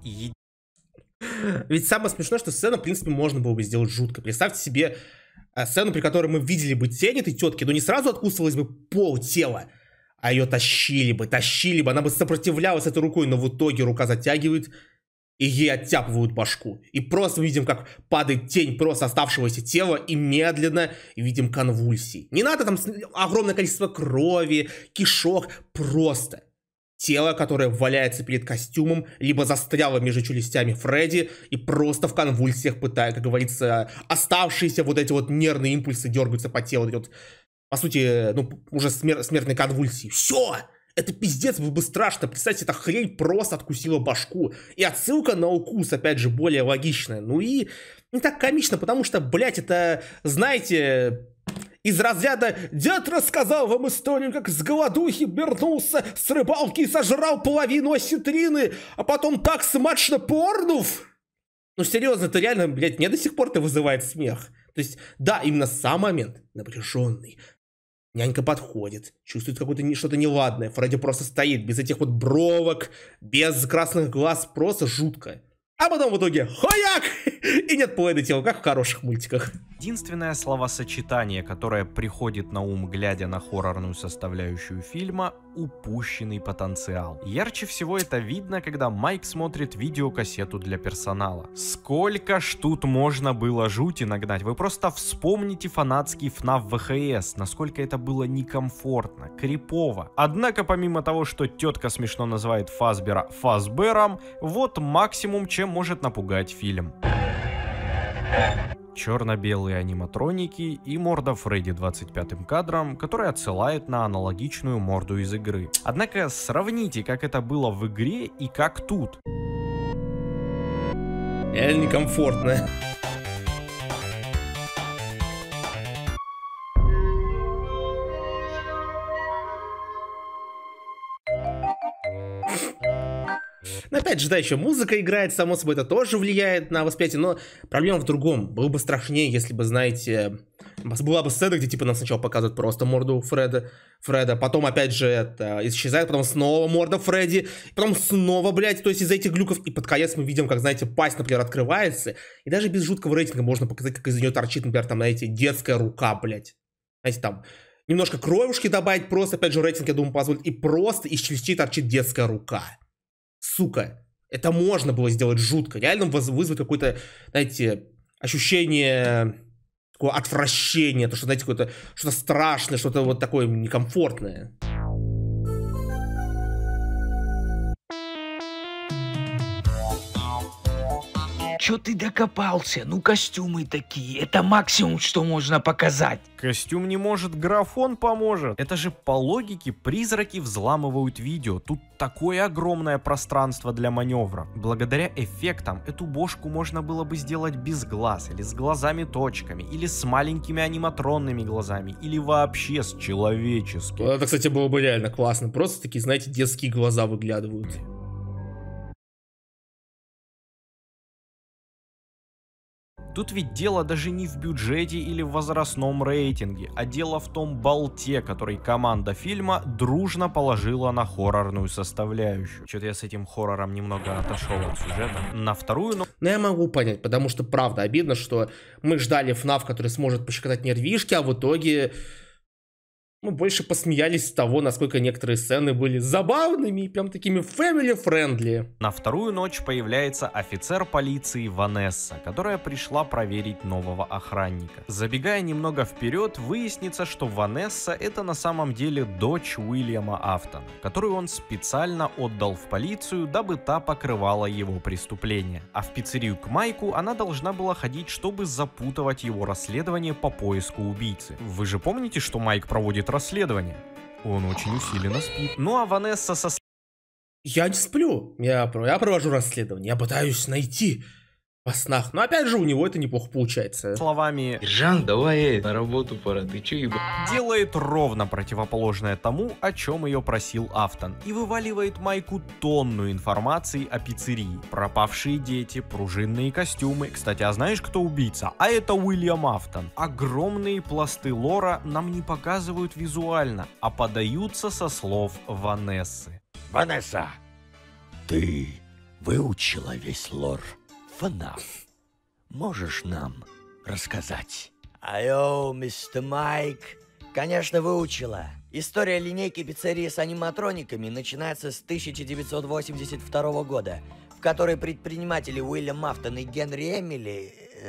Ведь самое смешное, что сцену, в принципе, можно было бы сделать жутко. Представьте себе сцену, при которой мы видели бы тень этой тетки, но не сразу откусывалось бы пол тела, а ее тащили бы, она бы сопротивлялась этой рукой, но в итоге рука затягивает, и ей оттяпывают башку. И просто видим, как падает тень просто оставшегося тела, и медленно видим конвульсии. Не надо там огромное количество крови, кишок, просто тело, которое валяется перед костюмом, либо застряло между челюстями Фредди, и просто в конвульсиях пытает, как говорится, оставшиеся вот эти вот нервные импульсы дергаются по телу, вот, по сути, ну, уже смертной конвульсии. Все! Это пиздец, было бы страшно. Представьте, эта хрень просто откусила башку. И отсылка на укус, опять же, более логичная. Ну и не так комично, потому что, блядь, это, знаете, из разряда «Дед рассказал вам историю, как с голодухи вернулся с рыбалки и сожрал половину осетрины, а потом так смачно порнув». Ну серьезно, это реально, блядь, мне до сих пор это вызывает смех. То есть, да, именно сам момент напряженный. Нянька подходит, чувствует какое-то что-то неладное. Фредди просто стоит, без этих вот бровок, без красных глаз, просто жутко. А потом в итоге хояк! И нет половины тела, как в хороших мультиках. Единственное словосочетание, которое приходит на ум, глядя на хоррорную составляющую фильма — упущенный потенциал. Ярче всего это видно, когда Майк смотрит видеокассету для персонала. Сколько ж тут можно было жути нагнать? Вы просто вспомните фанатский FNAF VHS, насколько это было некомфортно, крипово. Однако помимо того, что тетка смешно называет Фазбера Фазбером, вот максимум, чем может напугать фильм. Черно-белые аниматроники и морда Фредди 25-м кадром, который отсылает на аналогичную морду из игры. Однако сравните, как это было в игре и как тут. Реально некомфортно. Но опять же, да, еще музыка играет, само собой, это тоже влияет на восприятие, но проблема в другом. Было бы страшнее, если бы, знаете, была бы сцена, где типа нам сначала показывают просто морду Фреда, потом опять же это исчезает, потом снова морда Фредди, потом снова, блядь, то есть из-за этих глюков, и под конец мы видим, как, знаете, пасть, например, открывается, и даже без жуткого рейтинга можно показать, как из нее торчит, например, там, знаете, детская рука, блядь. Знаете, там, немножко кровушки добавить, просто, опять же, рейтинг, я думаю, позволит, и просто из челюстей торчит детская рука. Сука, это можно было сделать жутко, реально вызвать какое-то, знаете, ощущение такое отвращения, то, что, знаете, какое-то что-то страшное, что-то вот такое некомфортное. чё ты докопался? Ну костюмы такие, это максимум, что можно показать. Костюм не может, графон поможет. Это же по логике призраки взламывают видео. Тут такое огромное пространство для маневра. Благодаря эффектам эту бошку можно было бы сделать без глаз, или с глазами-точками, или с маленькими аниматронными глазами, или вообще с человеческими. Это, кстати, было бы реально классно. Просто такие, знаете, детские глаза выглядывают. Тут ведь дело даже не в бюджете или в возрастном рейтинге, а дело в том болте, который команда фильма дружно положила на хоррорную составляющую. Что-то я с этим хоррором немного отошел от сюжета. На вторую, но... Но я могу понять, потому что, правда, обидно, что мы ждали FNAF, который сможет пощекотать нервишки, а в итоге... Мы больше посмеялись с того, насколько некоторые сцены были забавными и прям такими family-friendly. На вторую ночь появляется офицер полиции Ванесса, которая пришла проверить нового охранника. Забегая немного вперед, выяснится, что Ванесса это на самом деле дочь Уильяма Афтона, которую он специально отдал в полицию, дабы та покрывала его преступления. А в пиццерию к Майку она должна была ходить, чтобы запутывать его расследование по поиску убийцы. Вы же помните, что Майк проводит расследование? Он очень усиленно спит. Ну а Ванесса со... Я не сплю. Я провожу расследование. Я пытаюсь найти во снах. Но опять же, у него это неплохо получается. Словами Жан, давай на работу пора, ты чё ебать? Делает ровно противоположное тому, о чем ее просил Афтон, и вываливает Майку тонну информации о пиццерии. Пропавшие дети, пружинные костюмы. Кстати, а знаешь, кто убийца? А это Уильям Афтон. Огромные пласты лора нам не показывают визуально, а подаются со слов Ванессы. Ванесса, ты выучила весь лор FNAF. Можешь нам рассказать? Айо, мистер Майк. Конечно, выучила. История линейки пиццерии с аниматрониками начинается с 1982 года, в которой предприниматели Уильям Афтон и Генри Эмили...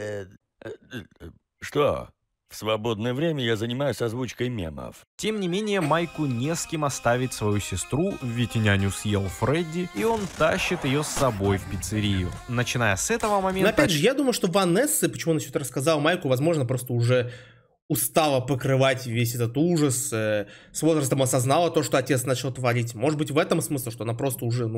Что? В свободное время я занимаюсь озвучкой мемов. Тем не менее, Майку не с кем оставить свою сестру, ведь няню съел Фредди, и он тащит ее с собой в пиццерию. Начиная с этого момента... Но опять же, я думаю, что Ванесса, почему она все это рассказала Майку, возможно, просто уже устала покрывать весь этот ужас, с возрастом осознала то, что отец начал творить. Может быть, в этом смысл, что она просто уже,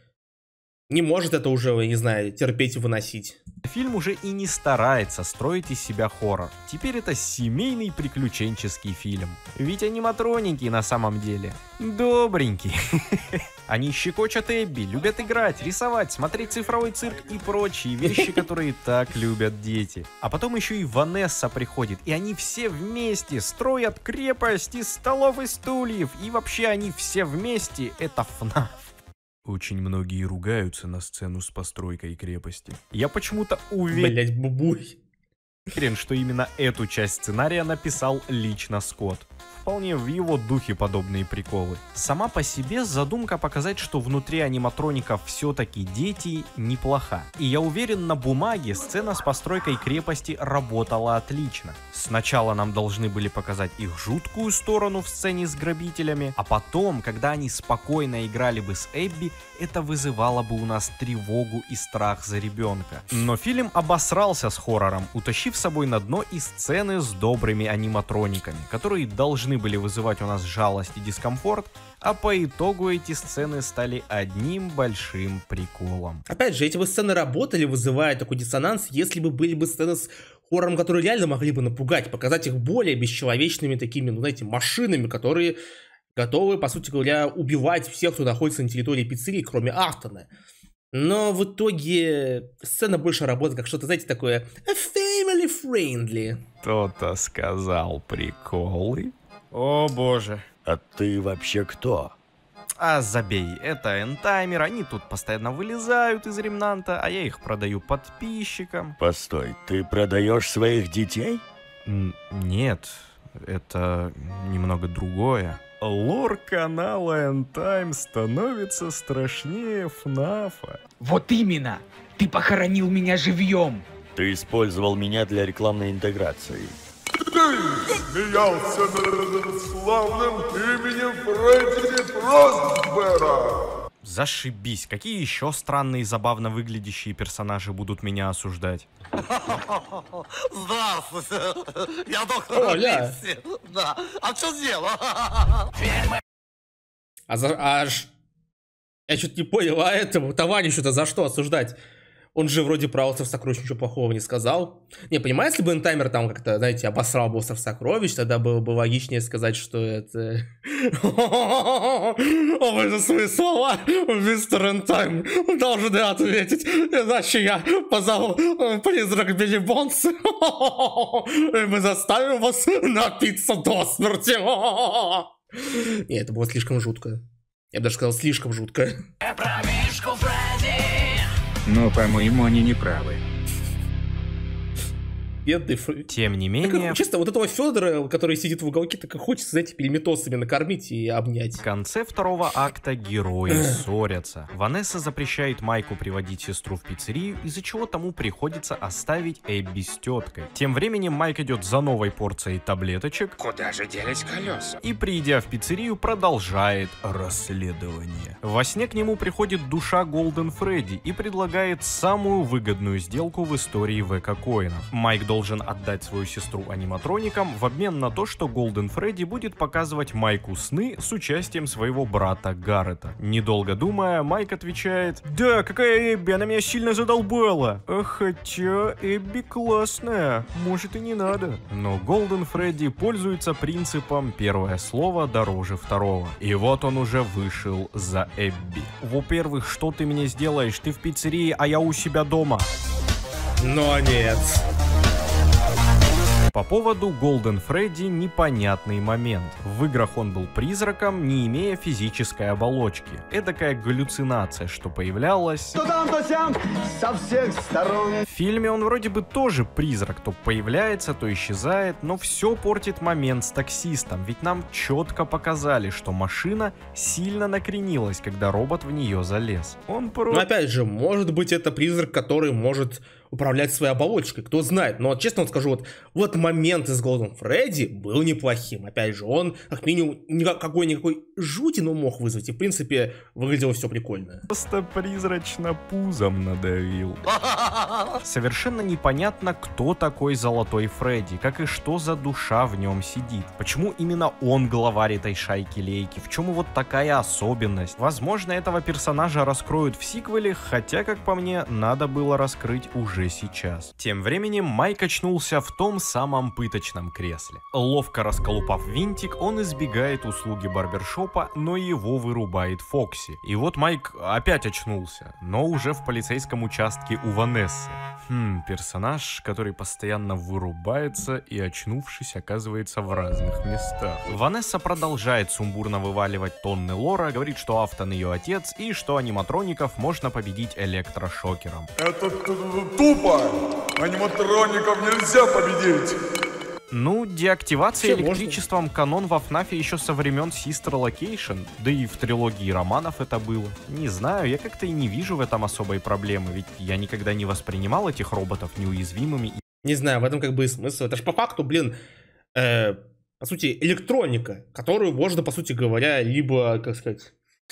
не может это уже, я не знаю, терпеть и выносить. Фильм уже и не старается строить из себя хоррор. Теперь это семейный приключенческий фильм. Ведь аниматроники на самом деле добренькие. Они щекочут Эбби, любят играть, рисовать, смотреть цифровой цирк и прочие вещи, которые так любят дети. А потом еще и Ванесса приходит, и они все вместе строят крепость из столов и стульев. И вообще они все вместе — это FNAF. Очень многие ругаются на сцену с постройкой крепости. Я почему-то уверен... Блять, бубуй. Уверен, что именно эту часть сценария написал лично Скотт. Вполне в его духе подобные приколы. Сама по себе задумка показать, что внутри аниматроников все-таки дети, неплоха. И я уверен, на бумаге сцена с постройкой крепости работала отлично. Сначала нам должны были показать их жуткую сторону в сцене с грабителями, а потом, когда они спокойно играли бы с Эбби, это вызывало бы у нас тревогу и страх за ребенка. Но фильм обосрался с хоррором, утащив с собой на дно и сцены с добрыми аниматрониками, которые должны были вызывать у нас жалость и дискомфорт, а по итогу эти сцены стали одним большим приколом. Опять же, эти бы сцены работали, вызывая такой диссонанс, если бы были бы сцены с хоррором, которые реально могли бы напугать, показать их более бесчеловечными такими, машинами, которые готовы, по сути говоря, убивать всех, кто находится на территории пиццерии, кроме Афтона. Но в итоге сцена больше работает как что-то, знаете, такое family-friendly. Кто-то сказал приколы. О боже. А ты вообще кто? А забей, это эндтаймер, они тут постоянно вылезают из ремнанта, а я их продаю подписчикам. Постой, ты продаешь своих детей? Нет, это немного другое. Лор канала Endtime становится страшнее ФНАФа. Вот именно! Ты похоронил меня живьем! Ты использовал меня для рекламной интеграции. Ты смеялся над славным именем Фредди Фростбера! Зашибись. Какие еще странные и забавно выглядящие персонажи будут меня осуждать? Здравствуйте, я доктор Липси. Да, а что дело? Я что-то не понял, а этому товарищу-то за что осуждать? Он же вроде про остров сокровищ ничего плохого не сказал. Не, понимаю, если бы Энтаймер там как-то, знаете, обосрал бы остров сокровищ, тогда было бы логичнее сказать, что это... О, вы же свои слова, мистер Энтаймер, должны ответить, иначе я позову призрак Билли Бонса, и мы заставим вас напиться до смерти. Не, это было слишком жутко. Я бы даже сказал, слишком жутко. Но, по-моему, они не правы. Бедный Тем не менее... Честно, вот этого Федора, который сидит в уголке, так и хочется, знаете, пельметосами накормить и обнять. В конце второго акта герои ссорятся. Ванесса запрещает Майку приводить сестру в пиццерию, из-за чего тому приходится оставить Эбби с теткой. Тем временем Майк идет за новой порцией таблеточек. Куда же делись колеса? И, придя в пиццерию, продолжает расследование. Во сне к нему приходит душа Голден Фредди и предлагает самую выгодную сделку в истории ВК-коинов. Майк должен отдать свою сестру аниматроникам в обмен на то, что Голден Фредди будет показывать Майку сны с участием своего брата Гаррета. Недолго думая, Майк отвечает: «Да, какая Эбби, она меня сильно задолбала. Хотя Эбби классная, может и не надо». Но Голден Фредди пользуется принципом «первое слово дороже второго». И вот он уже вышел за Эбби. Во-первых, что ты мне сделаешь? Ты в пиццерии, а я у себя дома. Но нет. По поводу Голден Фредди непонятный момент. В играх он был призраком, не имея физической оболочки. Эдакая галлюцинация, что появлялась... То там, то сям, со всех сторон. В фильме он вроде бы тоже призрак, то появляется, то исчезает, но все портит момент с таксистом, ведь нам четко показали, что машина сильно накренилась, когда робот в нее залез. Он просто... Но опять же, может быть, это призрак, который может управлять своей оболочкой, кто знает. Но честно вам скажу, вот момент из Голден Фредди был неплохим. Опять же, он как минимум никакой жути, но мог вызвать. И в принципе выглядело все прикольно. Просто призрачно пузом надавил. Совершенно непонятно, кто такой Золотой Фредди, как и что за душа в нем сидит. Почему именно он главарь этой шайки-лейки? В чем вот такая особенность? Возможно, этого персонажа раскроют в сиквеле, хотя, как по мне, надо было раскрыть уже сейчас. Тем временем Майк очнулся в том самом пыточном кресле. Ловко расколупав винтик, он избегает услуги барбершопа, но его вырубает Фокси. И вот Майк опять очнулся, но уже в полицейском участке у Ванессы. Персонаж, который постоянно вырубается и, очнувшись, оказывается в разных местах. Ванесса продолжает сумбурно вываливать тонны лора, говорит, что Афтон ее отец и что аниматроников можно победить электрошокером. Это тупо! Аниматроников нельзя победить! Ну, деактивация электричеством канон во ФНАФе еще со времен Sister Location, да и в трилогии романов это было. Не знаю, я как-то и не вижу в этом особой проблемы, ведь я никогда не воспринимал этих роботов неуязвимыми. Не знаю, в этом как бы и смысл. Это же по факту, по сути, электроника, которую можно, по сути говоря, либо, как сказать,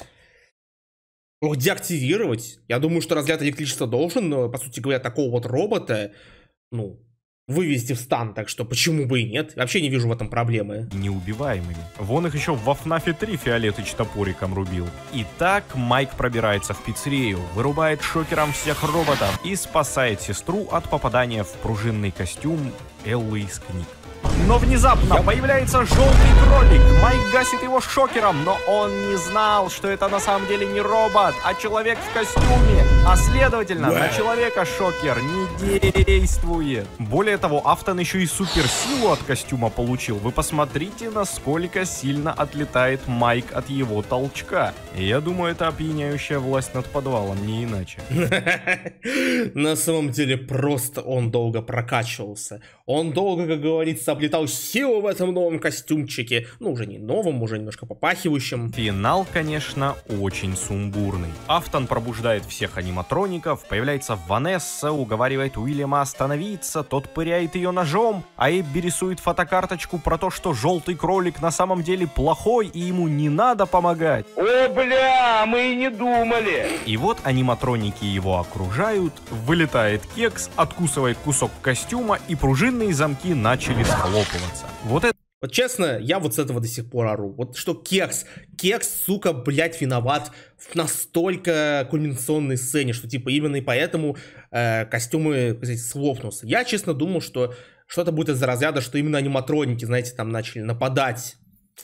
деактивировать. Я думаю, что разряд электричества должен, но, по сути говоря, такого вот робота, вывести в стан, так что почему бы и нет? Вообще не вижу в этом проблемы. Неубиваемыми. Вон их еще во FNAF 3 Фиолетыч топориком рубил. Итак, Майк пробирается в пиццерию, вырубает шокером всех роботов и спасает сестру от попадания в пружинный костюм Эллы из книг. Но внезапно появляется желтый кролик. Майк гасит его шокером, но он не знал, что это на самом деле не робот, а человек в костюме. А следовательно, на человека шокер не действует. Более того, Афтон еще и суперсилу от костюма получил. Вы посмотрите, насколько сильно отлетает Майк от его толчка. И я думаю, это опьяняющая власть над подвалом, не иначе. На самом деле, просто он долго прокачивался. Он долго, как говорится, облетал силу в этом новом костюмчике. Уже не новом, уже немножко попахивающем. Финал, конечно, очень сумбурный. Афтон пробуждает всех аниматоров аниматроников, появляется Ванесса, уговаривает Уильяма остановиться, тот пыряет ее ножом, а Эбби рисует фотокарточку про то, что желтый кролик на самом деле плохой и ему не надо помогать. О, бля, мы и не думали. И вот аниматроники его окружают, вылетает Кекс, откусывает кусок костюма, и пружинные замки начали схлопываться. Вот честно, я вот с этого до сих пор ору. Вот что Кекс, сука, блядь, виноват в настолько кульминационной сцене, что типа именно и поэтому костюмы, кстати, схлопнулся. Я честно думал, что что-то будет из-за разряда, что именно аниматроники, знаете, там начали нападать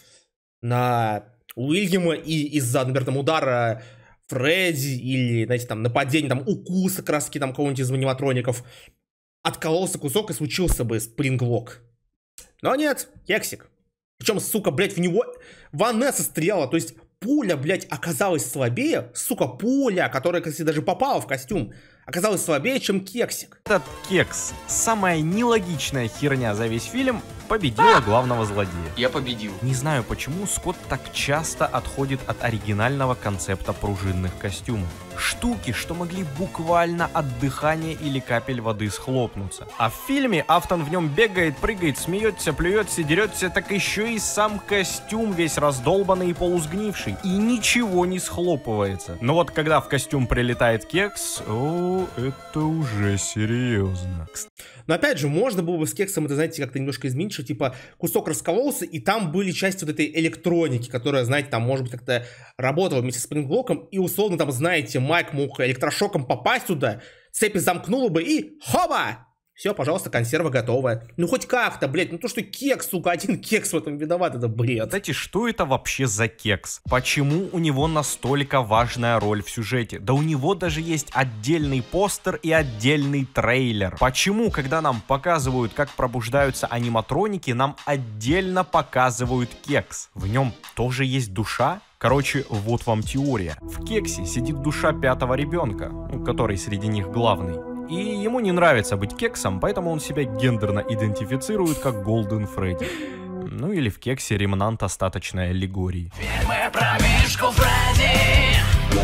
на Уильяма, и из-за, например, там удара Фредди или, знаете, там нападение, там укуса краски там кого-нибудь из аниматроников откололся кусок и случился бы спринглок. Но нет, Кексик. Причем, сука, блядь, в него Ванесса стреляла, то есть пуля, блядь, оказалась слабее, сука, пуля, которая, кстати, даже попала в костюм, оказалась слабее, чем Кексик. Этот Кекс, самая нелогичная херня за весь фильм, победила главного злодея. Я победил. Не знаю, почему Скотт так часто отходит от оригинального концепта пружинных костюмов. Штуки, что могли буквально от дыхания или капель воды схлопнуться. А в фильме Афтон в нем бегает, прыгает, смеется, плюется, дерется, так еще и сам костюм весь раздолбанный и полусгнивший. И ничего не схлопывается. Но вот когда в костюм прилетает Кекс, о, это уже серьезно. Но опять же, можно было бы с Кексом это, знаете, как-то немножко изменить, что типа кусок раскололся, и там были части вот этой электроники, которая, знаете, там, может быть, как-то работала вместе с спринглоком, и условно там, знаете, Майк мог электрошоком попасть туда, цепи замкнула бы, и хоба! Все, пожалуйста, консерва готовая. Ну хоть как-то, блядь, ну то, что Кекс, сука, один Кекс в этом виноват, это бред. Кстати, что это вообще за Кекс? Почему у него настолько важная роль в сюжете? Да у него даже есть отдельный постер и отдельный трейлер. Почему, когда нам показывают, как пробуждаются аниматроники, нам отдельно показывают Кекс? В нем тоже есть душа? Короче, вот вам теория. В Кексе сидит душа 5-го ребенка, который среди них главный. И ему не нравится быть Кексом, поэтому он себя гендерно идентифицирует как Голден Фредди. Ну или в Кексе ремнант остаточной аллегории. Фильмы про Мишку Фредди.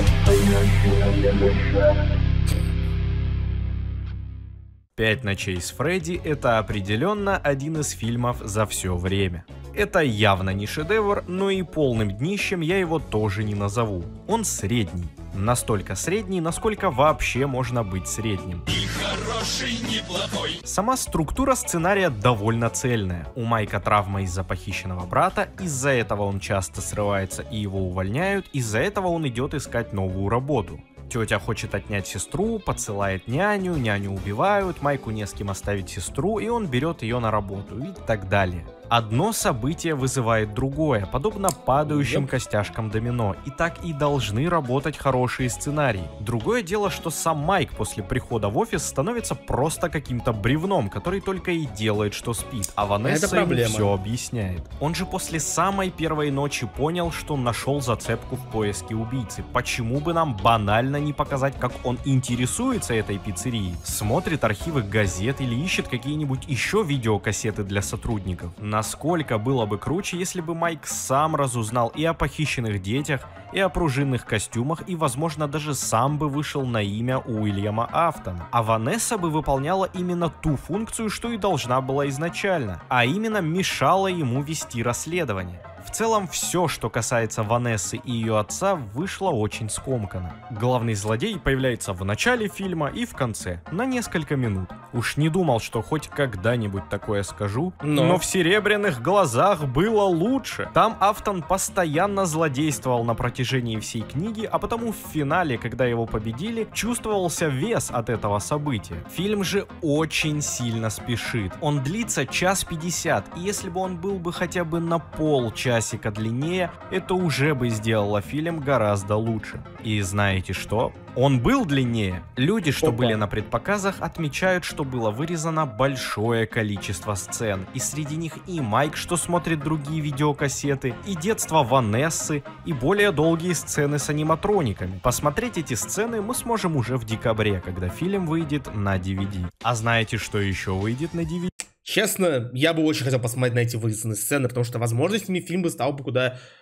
«Пять ночей с Фредди» — это определенно один из фильмов за все время. Это явно не шедевр, но и полным днищем я его тоже не назову. Он средний. Настолько средний, насколько вообще можно быть средним. И хороший, не плохой. Сама структура сценария довольно цельная. У Майка травма из-за похищенного брата, из-за этого он часто срывается и его увольняют, из-за этого он идет искать новую работу. Тетя хочет отнять сестру, подсылает няню, няню убивают, Майку не с кем оставить сестру, и он берет ее на работу и так далее. Одно событие вызывает другое, подобно падающим костяшкам домино, и так и должны работать хорошие сценарии. Другое дело, что сам Майк после прихода в офис становится просто каким-то бревном, который только и делает, что спит, а Ванесса ему все объясняет. Он же после самой первой ночи понял, что он нашел зацепку в поиске убийцы. Почему бы нам банально не показать, как он интересуется этой пиццерией, смотрит архивы газет или ищет какие-нибудь еще видеокассеты для сотрудников? Насколько было бы круче, если бы Майк сам разузнал и о похищенных детях, и о пружинных костюмах, и, возможно, даже сам бы вышел на имя Уильяма Афтона. А Ванесса бы выполняла именно ту функцию, что и должна была изначально, а именно мешала ему вести расследование. В целом, все, что касается Ванессы и ее отца, вышло очень скомканно. Главный злодей появляется в начале фильма и в конце, на несколько минут. Уж не думал, что хоть когда-нибудь такое скажу, но в «Серебряных глазах» было лучше. Там Афтон постоянно злодействовал на протяжении всей книги, а потому в финале, когда его победили, чувствовался вес от этого события. Фильм же очень сильно спешит. Он длится 1:50, и если бы он был бы хотя бы на полчасика длиннее, это уже бы сделало фильм гораздо лучше. И знаете что? Он был длиннее. Люди, что были на предпоказах, отмечают, что было вырезано большое количество сцен. И среди них и Майк, что смотрит другие видеокассеты, и детство Ванессы, и более долгие сцены с аниматрониками. Посмотреть эти сцены мы сможем уже в декабре, когда фильм выйдет на DVD. А знаете, что еще выйдет на DVD? Честно, я бы очень хотел посмотреть на эти вырезанные сцены, потому что возможностями фильм бы стал бы куда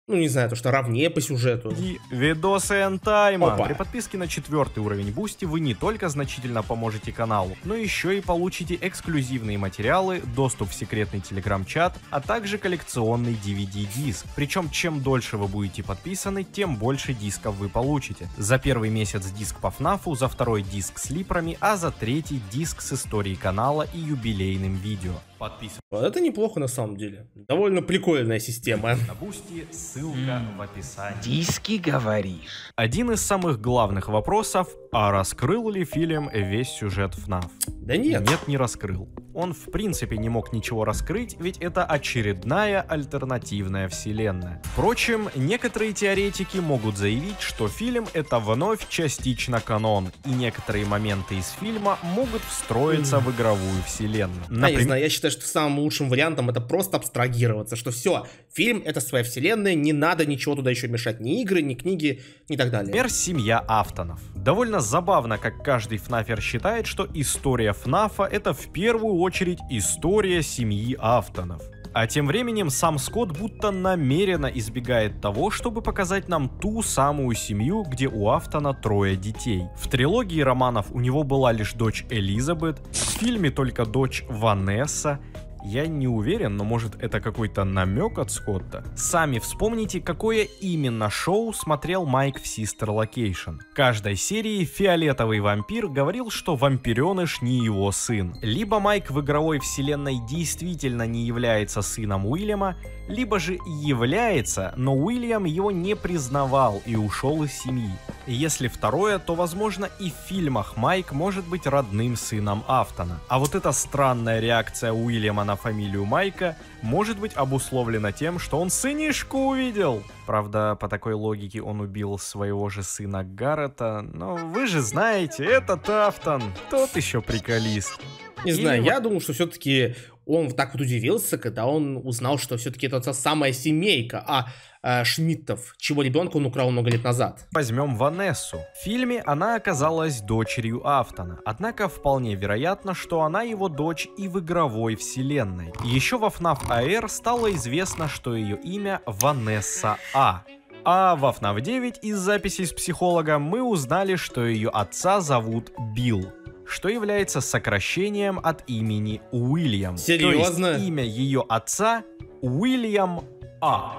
ну не знаю, то что равнее по сюжету. И видосы Энтайма. Опа. При подписке на 4-й уровень Бусти вы не только значительно поможете каналу, но еще и получите эксклюзивные материалы, доступ в секретный телеграм-чат, а также коллекционный DVD-диск. Причем чем дольше вы будете подписаны, тем больше дисков вы получите. За первый месяц диск по ФНАФу, за второй диск с липроми, а за третий диск с историей канала и юбилейным видео. Подписывайтесь. Это неплохо на самом деле. Довольно прикольная система. На Бусти, ссылка в описании. Диски говоришь. Один из самых главных вопросов, а раскрыл ли фильм весь сюжет FNAF? Да нет. Нет, не раскрыл. Он в принципе не мог ничего раскрыть, ведь это очередная альтернативная вселенная. Впрочем, некоторые теоретики могут заявить, что фильм это вновь частично канон, и некоторые моменты из фильма могут встроиться в игровую вселенную. Я не знаю, я считаю, что самым лучшим вариантом это просто абстрагироваться, что все, фильм это своя вселенная, не надо ничего туда еще мешать, ни игры, ни книги, ни так далее. Например, семья Афтонов. Довольно забавно, как каждый фнафер считает, что история ФНАФа это в первую очередь история семьи Афтонов. А тем временем сам Скотт будто намеренно избегает того, чтобы показать нам ту самую семью, где у Афтона 3 детей. В трилогии романов у него была лишь дочь Элизабет, в фильме только дочь Ванесса. Я не уверен, но может это какой-то намек от Скотта. Сами вспомните, какое именно шоу смотрел Майк в Sister Location. В каждой серии фиолетовый вампир говорил, что вампиреныш не его сын. Либо Майк в игровой вселенной действительно не является сыном Уильяма, либо же является, но Уильям его не признавал и ушел из семьи. Если второе, то возможно и в фильмах Майк может быть родным сыном Афтона. А вот эта странная реакция Уильяма на фамилию Майка может быть обусловлена тем, что он сынишку увидел. Правда, по такой логике он убил своего же сына Гаррета, но вы же знаете, этот Афтон, тот еще приколист. Не знаю, я думаю, что все-таки он так вот удивился, когда он узнал, что все-таки это та самая семейка, Шмидтов, чего ребенка он украл много лет назад. Возьмем Ванессу. В фильме она оказалась дочерью Афтона, однако вполне вероятно, что она его дочь и в игровой вселенной. Еще во FNAF AR стало известно, что ее имя Ванесса А. А во FNAF 9 из записей с психологом мы узнали, что ее отца зовут Билл, что является сокращением от имени Уильям. Серьезно? То есть имя ее отца Уильям А.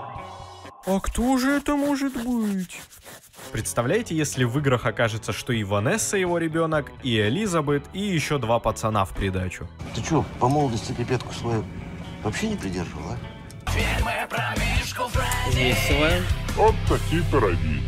А кто же это может быть? Представляете, если в играх окажется, что и Ванесса его ребенок, и Элизабет, и еще 2 пацана в придачу. Ты что, по молодости пипетку свою вообще не придерживал, а? Фильмы про Мишку Фредди. Весело. Вот такие пироги.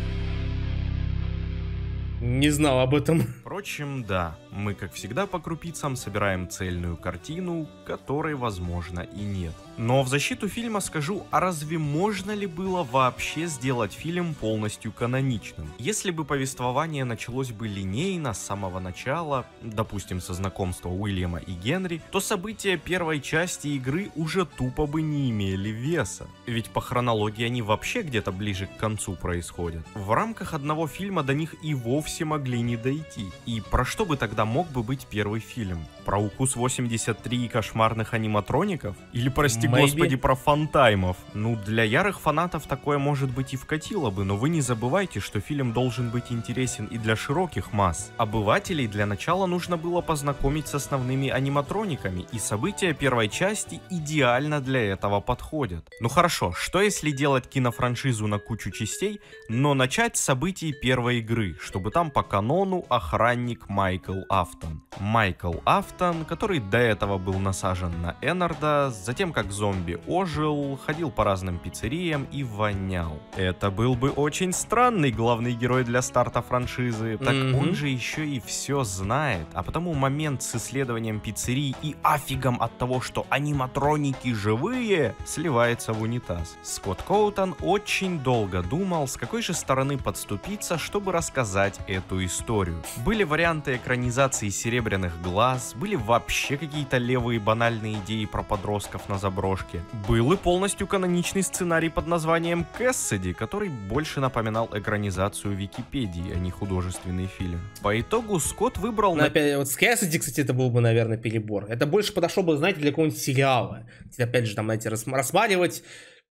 Не знал об этом. Впрочем, да, мы, как всегда, по крупицам собираем цельную картину, которой, возможно, и нет. Но в защиту фильма скажу, а разве можно ли было вообще сделать фильм полностью каноничным? Если бы повествование началось бы линейно с самого начала, допустим, со знакомства Уильяма и Генри, то события первой части игры уже тупо бы не имели веса. Ведь по хронологии они вообще где-то ближе к концу происходят. В рамках одного фильма до них и вовсе могли не дойти. И про что бы тогда мог бы быть первый фильм? Про Укус 83 и кошмарных аниматроников? Или, прости господи, про фантаймов? Ну, для ярых фанатов такое может быть и вкатило бы, но вы не забывайте, что фильм должен быть интересен и для широких масс. Обывателей для начала нужно было познакомить с основными аниматрониками, и события первой части идеально для этого подходят. Ну хорошо, что если делать кинофраншизу на кучу частей, но начать с событий первой игры, чтобы там по канону охранник Майкл Афтон. Майкл Афтон, который до этого был насажен на Эннарда, затем как зомби ожил, ходил по разным пиццериям и вонял. Это был бы очень странный главный герой для старта франшизы, так он же еще и все знает, а потому момент с исследованием пиццерии и афигом от того, что аниматроники живые, сливается в унитаз. Скотт Коутон очень долго думал, с какой же стороны подступиться, чтобы рассказать эту историю. Были варианты экранизации «Серебряных глаз», были вообще какие-то левые банальные идеи про подростков на заброшке. Был и полностью каноничный сценарий под названием «Кэссиди», который больше напоминал экранизацию Википедии, а не художественный фильм. По итогу Скотт выбрал... Но опять, вот с Кэссиди, кстати, это был бы, наверное, перебор. Это больше подошло бы, знаете, для какого-нибудь сериала. Опять же, там, знаете, рассматривать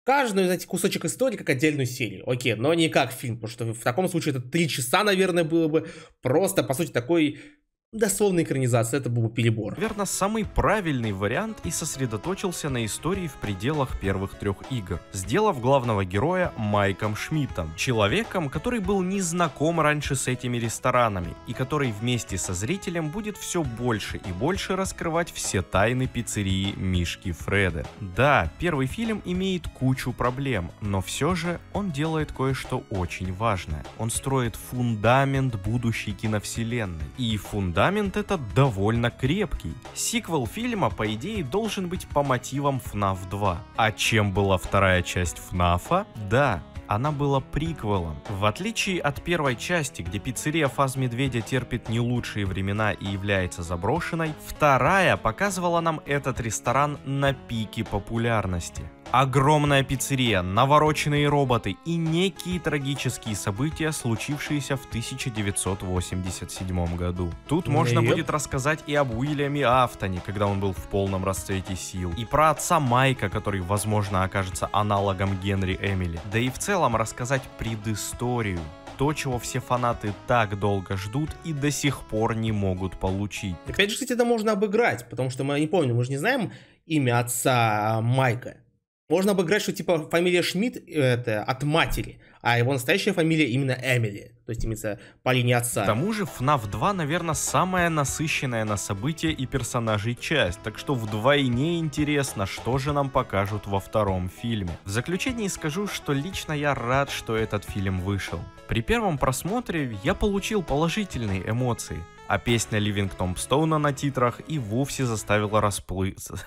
каждый из этих кусочек истории как отдельную серию. Окей, но не как фильм, потому что в таком случае это 3 часа, наверное, было бы просто, по сути, такой дословная экранизация, это был бы перебор. Наверное, самый правильный вариант и сосредоточился на истории в пределах первых 3 игр, сделав главного героя Майком Шмидтом, человеком, который был не знаком раньше с этими ресторанами и который вместе со зрителем будет все больше и больше раскрывать все тайны пиццерии Мишки Фреда. Да, первый фильм имеет кучу проблем, но все же он делает кое-что очень важное. Он строит фундамент будущей киновселенной, и фундамент этот довольно крепкий. Сиквел фильма, по идее, должен быть по мотивам FNAF 2. А чем была 2-я часть FNAF? Да, она была приквелом. В отличие от первой части, где пиццерия Фаз Медведя терпит не лучшие времена и является заброшенной, 2-я показывала нам этот ресторан на пике популярности. Огромная пиццерия, навороченные роботы и некие трагические события, случившиеся в 1987 году. Тут можно будет рассказать и об Уильяме Афтоне, когда он был в полном расцвете сил, и про отца Майка, который, возможно, окажется аналогом Генри Эмили, да и в целом рассказать предысторию. То, чего все фанаты так долго ждут и до сих пор не могут получить. Опять же, кстати, это можно обыграть, потому что мы не помним, мы же не знаем имя отца Майка. Можно обыграть, что типа фамилия Шмидт это от матери, а его настоящая фамилия именно Эмили, то есть именно по линии отца. К тому же FNAF 2, наверное, самая насыщенная на события и персонажей часть, так что вдвойне интересно, что же нам покажут во 2-м фильме. В заключении скажу, что лично я рад, что этот фильм вышел. При первом просмотре я получил положительные эмоции, а песня Living Tombstone на титрах и вовсе заставила расплакаться.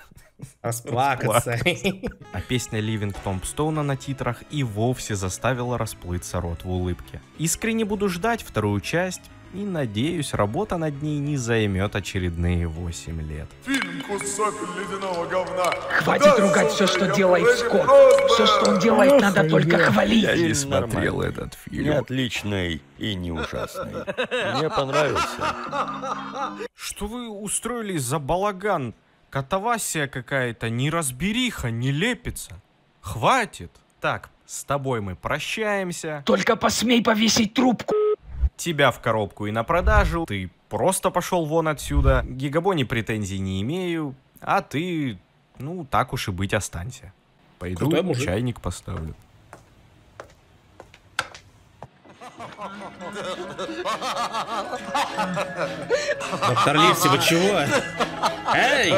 А песня Living Tombstone на титрах и вовсе заставила расплыться рот в улыбке. Искренне буду ждать 2-ю часть и надеюсь, работа над ней не займет очередные 8 лет. Фильм «Кусок ледяного говна». Хватит ругать все, что делает Скотт. Все, что он делает, надо только хвалить. Я не смотрел этот фильм. Не отличный и не ужасный. Мне понравился. Что вы устроили за балаган? Катавасия какая-то, неразбериха, не лепится. Хватит. Так, с тобой мы прощаемся. Только посмей повесить трубку. Тебя в коробку и на продажу. Ты просто пошел вон отсюда. Гигабони претензий не имею. А ты, ну, так уж и быть, останься. Пойду чайник поставлю. Доктор Ливси, вы чего? Эй!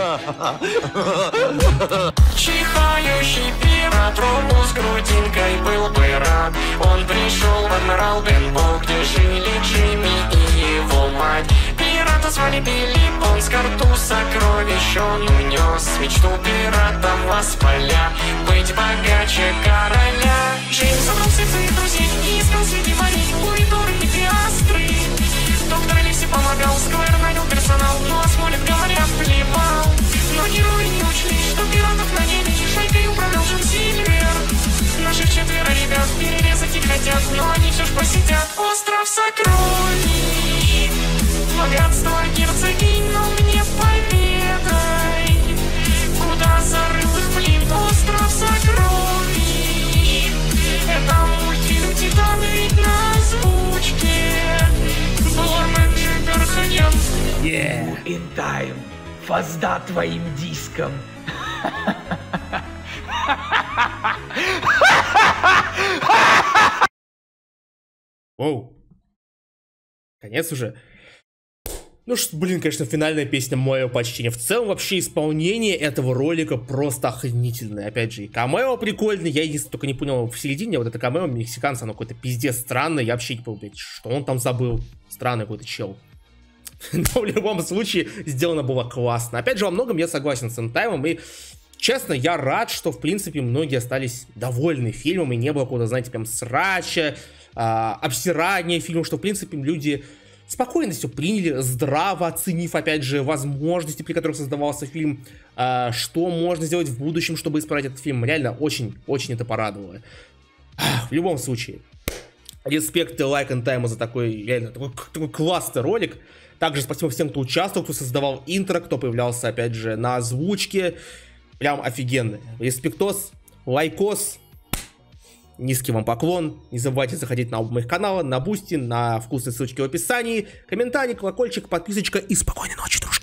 Чихающий пират, робу с грудинкой был бы рад. Он пришел в Адмирал Бенбоу, где жили Джимми и его мать. Пирата звали Билли, он с карту сокровищ он унес. Мечту пирата восполя, быть богаче короля. Джим собрал всех своих друзей и искал среди морей помидоры и пиастры. Доктор Ливси помогал, Сквайр нанял персонал, но Смолет, говорят, плевал. Но герои не учли, что пиратов на небе шайкой управлял Джим Сильвер. Наших 4 ребят перерезать их хотят, но они все ж посетят остров сокровищ. Богатство герцогинь, но мне поведай, куда зарыл их плит остров сокровищ. Это мультфильм «Титаны» ведь на озвучке. In time. Фазда твоим диском. Оу. Конец уже. Ну что, блин, конечно, финальная песня «Моего почтения». В целом, вообще, исполнение этого ролика просто охренительное. Опять же, и камео прикольный. Я единственное только не понял, в середине вот это камео мексиканца, оно какое-то пиздец странное. Я вообще не понял, блядь, что он там забыл. Странный какой-то чел. Но в любом случае, сделано было классно. Опять же, во многом я согласен с Энтаймом. И, честно, я рад, что, в принципе, многие остались довольны фильмом. И не было какого-то, знаете, прям срача, обсирания фильма. Что, в принципе, люди спокойно все приняли, здраво оценив, опять же, возможности, при которых создавался фильм, что можно сделать в будущем, чтобы исправить этот фильм. Реально очень это порадовало. В любом случае, респект и лайк Энтайму за такой, реально, такой классный ролик. Также спасибо всем, кто участвовал, кто создавал интро, кто появлялся, опять же, на озвучке. Прям офигенно. Респектос, лайкос. Низкий вам поклон. Не забывайте заходить на оба моих канала, на Бусти, на вкусные ссылочки в описании. Комментарий, колокольчик, подписочка и спокойной ночи, друзья.